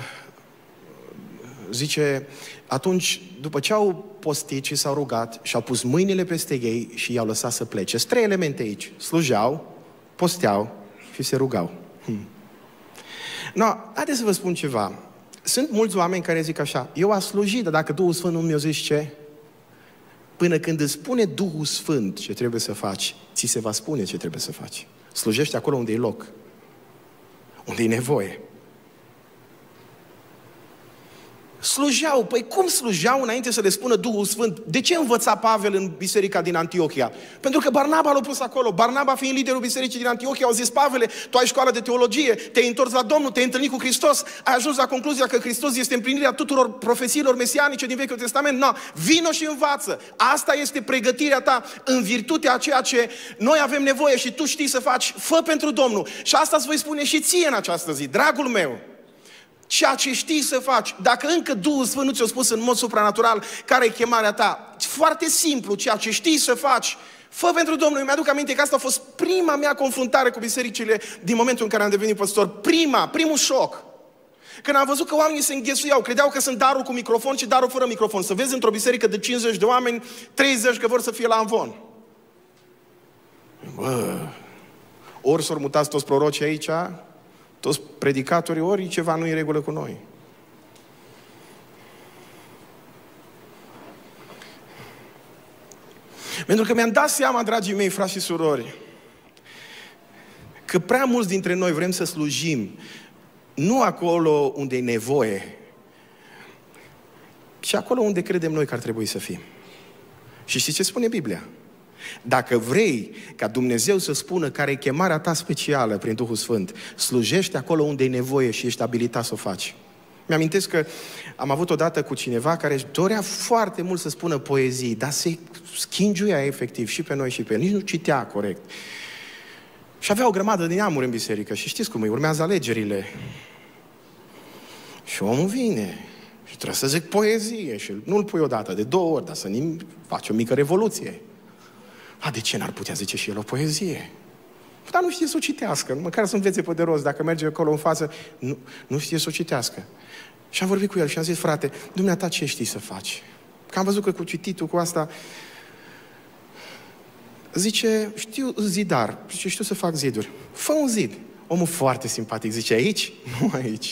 zice, atunci, după ce au postit și s-au rugat și au pus mâinile peste ei și i-au lăsat să plece. Sunt trei elemente aici. Slujeau, posteau și se rugau. Hmm. No, haideți să vă spun ceva. Sunt mulți oameni care zic așa, eu am slujit, dar dacă Duhul Sfânt nu mi-o zici ce? Până când îți spune Duhul Sfânt ce trebuie să faci, ți se va spune ce trebuie să faci. Slujești acolo unde e loc. Unde e nevoie. Slujeau. Păi cum slujeau înainte să le spună Duhul Sfânt? De ce învăța Pavel în biserica din Antiohia? Pentru că Barnaba l-a pus acolo. Barnaba fiind liderul bisericii din Antiohia, au zis, Pavele, tu ai școală de teologie, te-ai întors la Domnul, te-ai întâlnit cu Hristos, ai ajuns la concluzia că Hristos este împlinirea tuturor profețiilor mesianice din Vechiul Testament. No, vino și învață. Asta este pregătirea ta în virtutea a ceea ce noi avem nevoie și tu știi să faci. Fă pentru Domnul. Și asta îți voi spune și ție în această zi, dragul meu. Ceea ce știi să faci, dacă încă Duhul Sfânt nu ți-a spus în mod supranatural care e chemarea ta, foarte simplu, ceea ce știi să faci, fă pentru Domnul. Îmi aduc aminte că asta a fost prima mea confruntare cu bisericile din momentul în care am devenit păstor. Prima, primul șoc. Când am văzut că oamenii se înghesuiau, credeau că sunt darul cu microfon și darul fără microfon. Să vezi într-o biserică de cincizeci de oameni, treizeci că vor să fie la amvon. Bă, ori s-au mutat toți prorocii aici, toți predicatorii, ori ceva nu e în regulă cu noi. Pentru că mi-am dat seama, dragii mei, frați și surori, că prea mulți dintre noi vrem să slujim nu acolo unde e nevoie, ci acolo unde credem noi că ar trebui să fim. Și știți ce spune Biblia? Dacă vrei ca Dumnezeu să spună care e chemarea ta specială prin Duhul Sfânt, slujește acolo unde e nevoie și ești abilitat să o faci. Mi-amintesc că am avut odată cu cineva care își dorea foarte mult să spună poezii, dar se schingiuia efectiv și pe noi și pe el. Nici nu citea corect. Și avea o grămadă de neamuri în biserică și știți cum e, urmează alegerile. Și omul vine și trebuie să zic poezie și nu-l pui odată, de două ori, dar să faci o mică revoluție. A, de ce n-ar putea zice și el o poezie? Dar nu știe să o citească, măcar să învețe pe de rost, dacă merge acolo în față, nu, nu știe să o citească. Și am vorbit cu el și am zis, frate, dumneata ce știi să faci? Că am văzut că cu cititul, cu asta, zice, știu zidar, și știu să fac ziduri. Fă un zid. Omul foarte simpatic, zice, aici? Nu aici.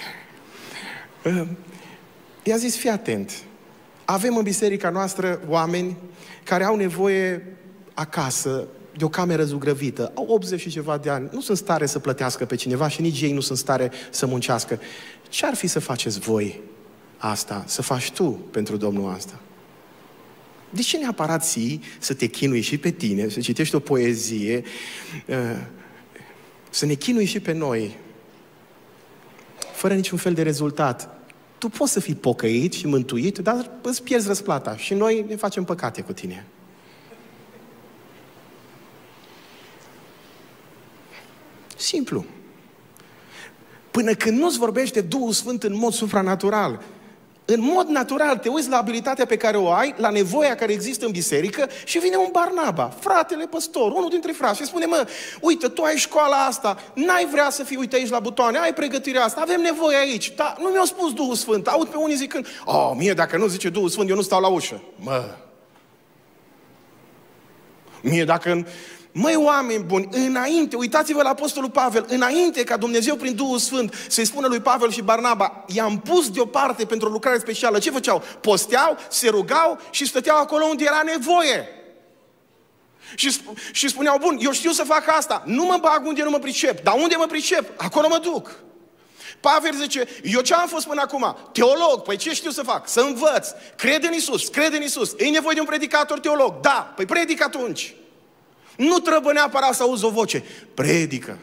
I-a zis, fii atent, avem în biserica noastră oameni care au nevoie acasă de o cameră zugrăvită, au optzeci și ceva de ani, nu sunt stare să plătească pe cineva și nici ei nu sunt stare să muncească. Ce ar fi să faceți voi asta, să faci tu pentru Domnul asta? De ce neapărat ții să te chinui și pe tine, să citești o poezie, să ne chinui și pe noi, fără niciun fel de rezultat? Tu poți să fii pocăit și mântuit, dar îți pierzi răsplata și noi ne facem păcate cu tine. Simplu. Până când nu-ți vorbește Duhul Sfânt în mod supranatural, în mod natural te uiți la abilitatea pe care o ai, la nevoia care există în biserică și vine un Barnaba, fratele păstor, unul dintre frați și spune, mă, uite, tu ai școala asta, n-ai vrea să fii, uite aici la butoane, ai pregătirea asta, avem nevoie aici, dar nu mi-a spus Duhul Sfânt, aud pe unii zicând, oh, mie dacă nu zice Duhul Sfânt, eu nu stau la ușă. Mă, Mie dacă... Măi, oameni buni, înainte, uitați-vă la Apostolul Pavel, înainte ca Dumnezeu prin Duhul Sfânt să-i spună lui Pavel și Barnaba, i-am pus deoparte pentru o lucrare specială. Ce făceau? Posteau, se rugau și stăteau acolo unde era nevoie. Și, sp- și spuneau, bun, eu știu să fac asta, nu mă bag unde nu mă pricep, dar unde mă pricep, acolo mă duc. Pavel zice, eu ce am fost până acum? Teolog, păi ce știu să fac? Să învăț, cred în Iisus, cred în Iisus. E nevoie de un predicator teolog, da, păi predic atunci. Nu trebuie neapărat să auzi o voce, predică.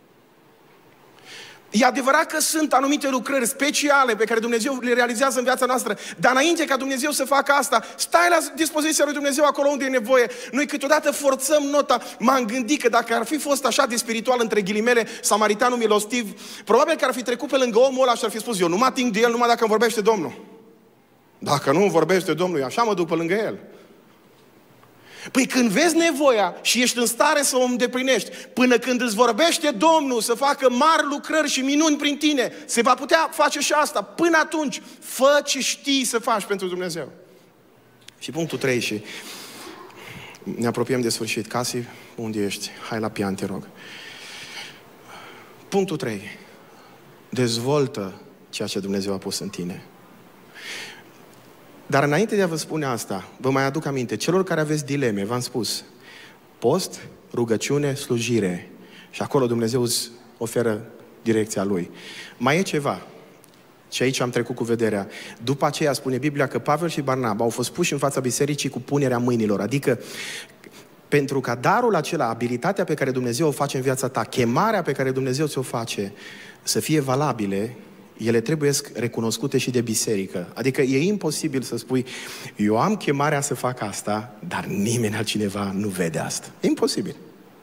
E adevărat că sunt anumite lucrări speciale pe care Dumnezeu le realizează în viața noastră, dar înainte ca Dumnezeu să facă asta, stai la dispoziția lui Dumnezeu acolo unde e nevoie. Noi câteodată forțăm nota. M-am gândit că dacă ar fi fost așa de spiritual, între ghilimele, samaritanul milostiv, probabil că ar fi trecut pe lângă omul ăla și ar fi spus, eu nu mă ating de el numai dacă îmi vorbește Domnul. Dacă nu îmi vorbește Domnul, așa mă duc pe lângă el. Păi când vezi nevoia și ești în stare să o îndeplinești, până când îți vorbește Domnul să facă mari lucrări și minuni prin tine, se va putea face și asta. Până atunci, fă ce știi să faci pentru Dumnezeu. Și punctul trei, și ne apropiem de sfârșit. Casi, unde ești? Hai la pian, te rog. Punctul trei. Dezvoltă ceea ce Dumnezeu a pus în tine. Dar înainte de a vă spune asta, vă mai aduc aminte, celor care aveți dileme, v-am spus, post, rugăciune, slujire. Și acolo Dumnezeu îți oferă direcția Lui. Mai e ceva. Și aici am trecut cu vederea. După aceea spune Biblia că Pavel și Barnaba au fost puși în fața bisericii cu punerea mâinilor. Adică, pentru ca darul acela, abilitatea pe care Dumnezeu o face în viața ta, chemarea pe care Dumnezeu ți-o face, să fie valabile, ele trebuie recunoscute și de biserică. Adică e imposibil să spui, eu am chemarea să fac asta, dar nimeni altcineva nu vede asta. E imposibil.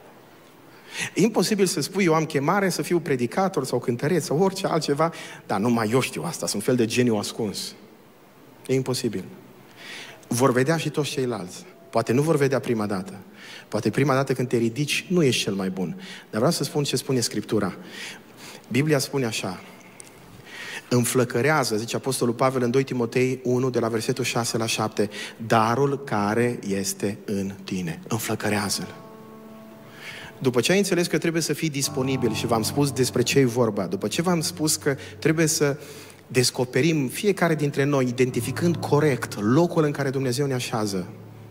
E imposibil să spui, eu am chemare să fiu predicator sau cântăreț sau orice altceva, dar numai eu știu asta, sunt un fel de geniu ascuns. E imposibil. Vor vedea și toți ceilalți. Poate nu vor vedea prima dată. Poate prima dată când te ridici nu ești cel mai bun. Dar vreau să spun ce spune Scriptura. Biblia spune așa, înflăcărează, zice Apostolul Pavel în doi Timotei unu, de la versetul șase la șapte, darul care este în tine. Înflăcărează-l. După ce ai înțeles că trebuie să fii disponibil și v-am spus despre ce e vorba, după ce v-am spus că trebuie să descoperim fiecare dintre noi, identificând corect locul în care Dumnezeu ne așează.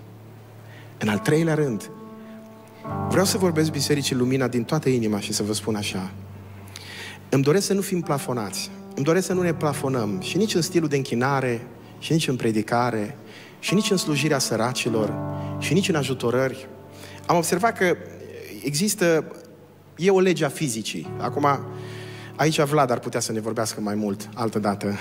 În al treilea rând, vreau să vorbesc Bisericii Lumina din toată inima și să vă spun așa. Îmi doresc să nu fim plafonați. Îmi doresc să nu ne plafonăm și nici în stilul de închinare, și nici în predicare, și nici în slujirea săracilor, și nici în ajutorări. Am observat că există, e o lege a fizicii. Acum, aici Vlad ar putea să ne vorbească mai mult altă dată.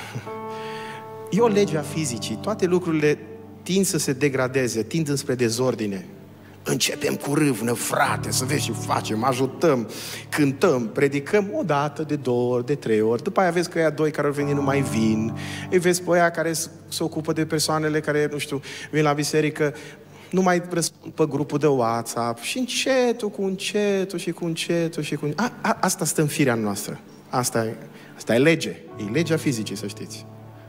E o lege a fizicii. Toate lucrurile tind să se degradeze, tind înspre dezordine. Începem cu râvnă, frate, să vezi ce facem, ajutăm, cântăm, predicăm o dată, de două ori, de trei ori. După aia vezi că ăia doi care au venit nu mai vin. Îi vezi pe ăia care se ocupă de persoanele care, nu știu, vin la biserică, nu mai răspund pe grupul de WhatsApp. Și încetul cu încetul și cu încetul și cu... A, a, asta stă în firea noastră. Asta e, asta e lege. E legea fizicii, să știți.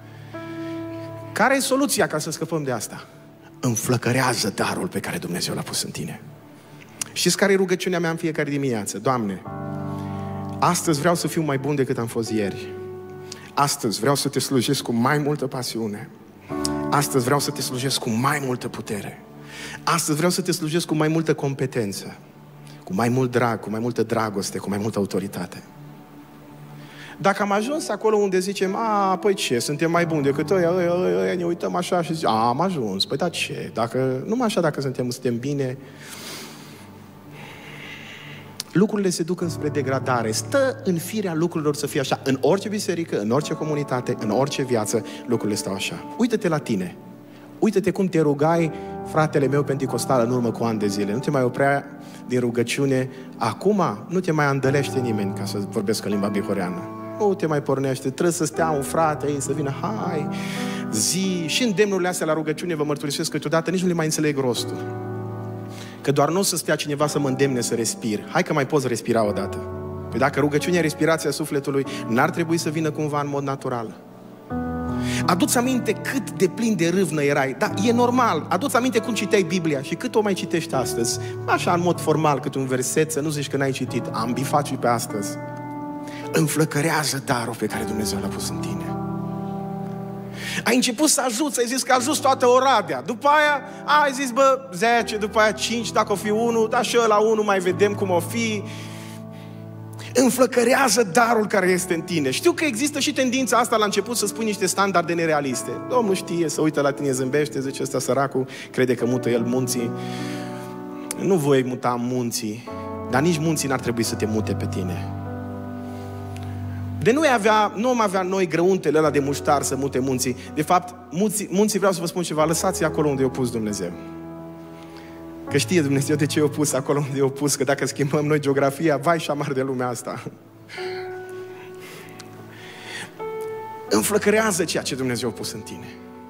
Care e soluția ca să scăpăm de asta? Înflăcărează darul pe care Dumnezeu l-a pus în tine. Știți care e rugăciunea mea în fiecare dimineață? Doamne, astăzi vreau să fiu mai bun decât am fost ieri. Astăzi vreau să te slujesc cu mai multă pasiune. Astăzi vreau să te slujesc cu mai multă putere. Astăzi vreau să te slujesc cu mai multă competență, cu mai mult drag, cu mai multă dragoste, cu mai multă autoritate. Dacă am ajuns acolo unde zicem, a, păi ce, suntem mai buni decât ăia, ăia, ăia, ăia, ne uităm așa și zicem, a, am ajuns, păi da ce, dacă, numai așa dacă suntem, suntem bine. Lucrurile se duc înspre degradare. Stă în firea lucrurilor să fie așa. În orice biserică, în orice comunitate, în orice viață, lucrurile stau așa. Uită-te la tine. Uită-te cum te rugai, fratele meu penticostal, în urmă cu ani de zile. Nu te mai oprea din rugăciune. Acum nu te mai andălește nimeni, ca să vorbesc în limba bihoreană. Nu te mai pornește. Trebuie să stea un frate aici, să vină, hai, zi. Și îndemnurile astea la rugăciune, vă mărturisesc câteodată, nici nu le mai înțeleg rostul. Că doar nu o să stea cineva să mă îndemne să respir. Hai că mai poți respira odată. Păi dacă rugăciunea e respirația sufletului, n-ar trebui să vină cumva în mod natural. Adu-ți aminte cât de plin de râvnă erai. Da, e normal. Adu-ți aminte cum citeai Biblia și cât o mai citești astăzi. Așa, în mod formal, cât un verset, să nu zici că n-ai citit. Am bifat și pe astăzi. Înflăcărează darul pe care Dumnezeu l-a pus în tine. Ai început să ajuți, ai zis că ajuți toată Oradea. După aia ai zis, bă, zece, după aia cinci, dacă o fi unu, dar și ăla unu mai vedem cum o fi. Înflăcărează darul care este în tine. Știu că există și tendința asta la început să spui niște standarde nerealiste. Domnul știe, să uită la tine, zâmbește, zice ăsta săracul, crede că mută el munții. Nu voi muta munții, dar nici munții n-ar trebui să te mute pe tine. De nu avea, nu am avea noi grăuntele ăla de muștar să mute munții. De fapt, munții, munții, vreau să vă spun ceva, lăsați-i acolo unde i-a pus Dumnezeu. Că știe Dumnezeu de ce i-a pus acolo unde i-a pus, că dacă schimbăm noi geografia, vai și amar de lumea asta. Înflăcărează ceea ce Dumnezeu a pus în tine.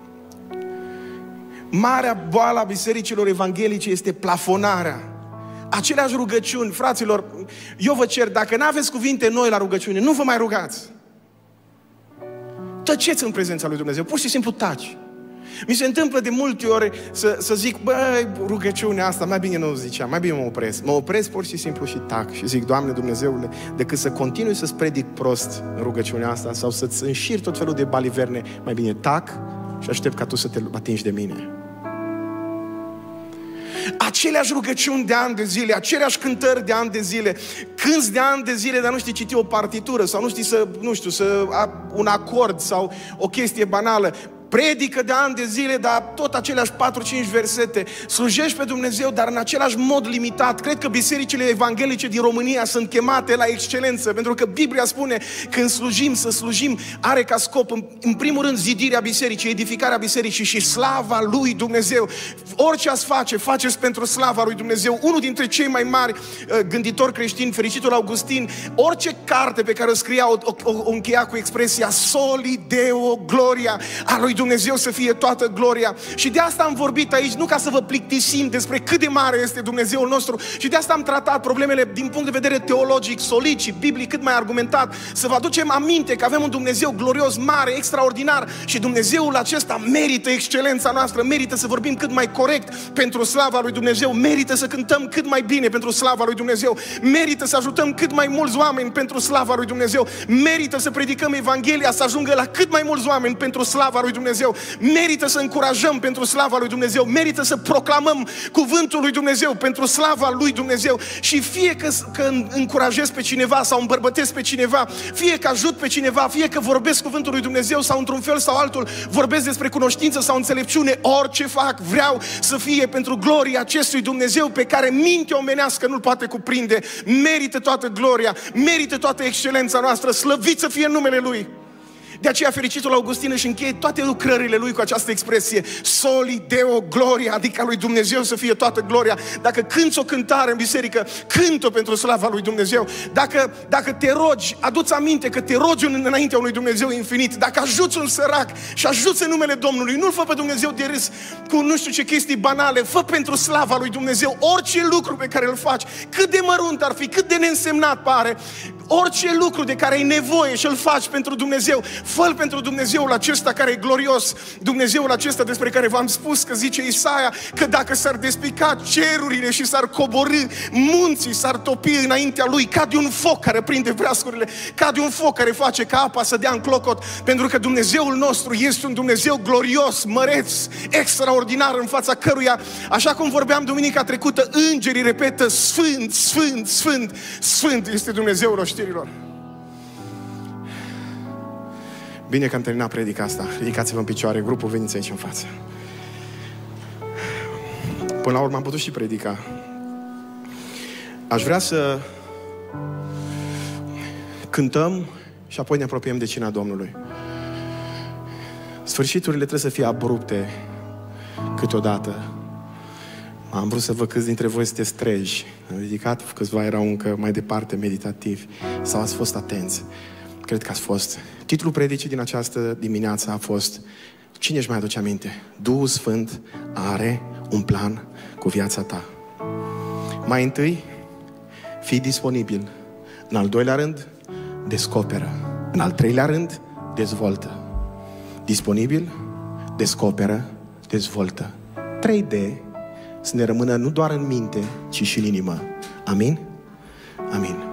Marea boală a bisericilor evanghelice este plafonarea. Aceleași rugăciuni, fraților, eu vă cer, dacă n-aveți cuvinte noi la rugăciune, nu vă mai rugați. Tăceți în prezența lui Dumnezeu, pur și simplu taci. Mi se întâmplă de multe ori să, să zic, băi, rugăciunea asta, mai bine nu o ziceam, mai bine mă opresc. Mă opresc pur și simplu și tac și zic, Doamne Dumnezeule, decât să continui să-ți predic prost în rugăciunea asta sau să-ți înșiri tot felul de baliverne, mai bine tac și aștept ca Tu să te atingi de mine. Aceleași rugăciuni de ani de zile, aceleași cântări de ani de zile, cânți de ani de zile, dar nu știi citi o partitură sau nu știi să, nu știu, să un acord sau o chestie banală. Predică de ani de zile, dar tot aceleași patru-cinci versete. Slujești pe Dumnezeu, dar în același mod limitat. Cred că bisericile evanghelice din România sunt chemate la excelență, pentru că Biblia spune că când slujim, să slujim, are ca scop, în, în primul rând, zidirea bisericii, edificarea bisericii și slava lui Dumnezeu. Orice ați face, faceți pentru slava lui Dumnezeu. Unul dintre cei mai mari uh, gânditori creștini, fericitul Augustin, orice carte pe care o scria, o, o, o încheia cu expresia Soli Deo Gloria, a lui Dumnezeu. Dumnezeu să fie toată gloria. Și de asta am vorbit aici, nu ca să vă plictisim despre cât de mare este Dumnezeul nostru, și de asta am tratat problemele din punct de vedere teologic, solid și biblic, cât mai argumentat, să vă aducem aminte că avem un Dumnezeu glorios, mare, extraordinar, și Dumnezeul acesta merită excelența noastră, merită să vorbim cât mai corect pentru slava lui Dumnezeu, merită să cântăm cât mai bine pentru slava lui Dumnezeu, merită să ajutăm cât mai mulți oameni pentru slava lui Dumnezeu, merită să predicăm Evanghelia să ajungă la cât mai mulți oameni pentru slava lui Dumnezeu. Merită să încurajăm pentru slava lui Dumnezeu, merită să proclamăm cuvântul lui Dumnezeu pentru slava lui Dumnezeu. Și fie că, că încurajez pe cineva sau îmbărbătesc pe cineva, fie că ajut pe cineva, fie că vorbesc cuvântul lui Dumnezeu sau într-un fel sau altul vorbesc despre cunoștință sau înțelepciune, orice fac, vreau să fie pentru gloria acestui Dumnezeu pe care mintea omenească nu-l poate cuprinde. Merită toată gloria, merită toată excelența noastră, slăvit să fie numele Lui. De aceea fericitul Augustin își încheie toate lucrările lui cu această expresie Soli Deo Gloria, adică lui Dumnezeu să fie toată gloria. Dacă cânți o cântare în biserică, cânt-o pentru slava lui Dumnezeu. Dacă, dacă te rogi, adu-ți aminte că te rogi înaintea unui Dumnezeu infinit. Dacă ajuți un sărac și ajuți în numele Domnului, nu-L fă pe Dumnezeu de râs cu nu știu ce chestii banale, fă pentru slava lui Dumnezeu. Orice lucru pe care îl faci, cât de mărunt ar fi, cât de neînsemnat pare, orice lucru de care ai nevoie și îl faci pentru Dumnezeu, fă-l pentru Dumnezeul acesta care e glorios, Dumnezeul acesta despre care v-am spus că zice Isaia că dacă s-ar despica cerurile și s-ar coborî munții, s-ar topi înaintea Lui ca de un foc care prinde vreascurile, ca de un foc care face ca apa să dea în clocot, pentru că Dumnezeul nostru este un Dumnezeu glorios, măreț, extraordinar, în fața căruia, așa cum vorbeam duminica trecută, îngerii repetă Sfânt, Sfânt, Sfânt, Sfânt este Dumnezeul oștirilor. Bine că am terminat predica asta. Ridicați-vă în picioare, grupul, veniți aici în față. Până la urmă am putut și predica. Aș vrea să cântăm și apoi ne apropiem de cina Domnului. Sfârșiturile trebuie să fie abrupte câteodată. Am vrut să văd câți dintre voi sunteți treji. Am ridicat, câțiva erau încă mai departe, meditativi. Sau ați fost atenți. Cred că ați fost. Titlul predicii din această dimineață a fost, cine își mai aduce aminte? Duhul Sfânt are un plan cu viața ta. Mai întâi, fii disponibil. În al doilea rând, descoperă. În al treilea rând, dezvoltă. disponibil, descoperă, dezvoltă. trei D să ne rămână nu doar în minte, ci și în inimă. Amin? Amin.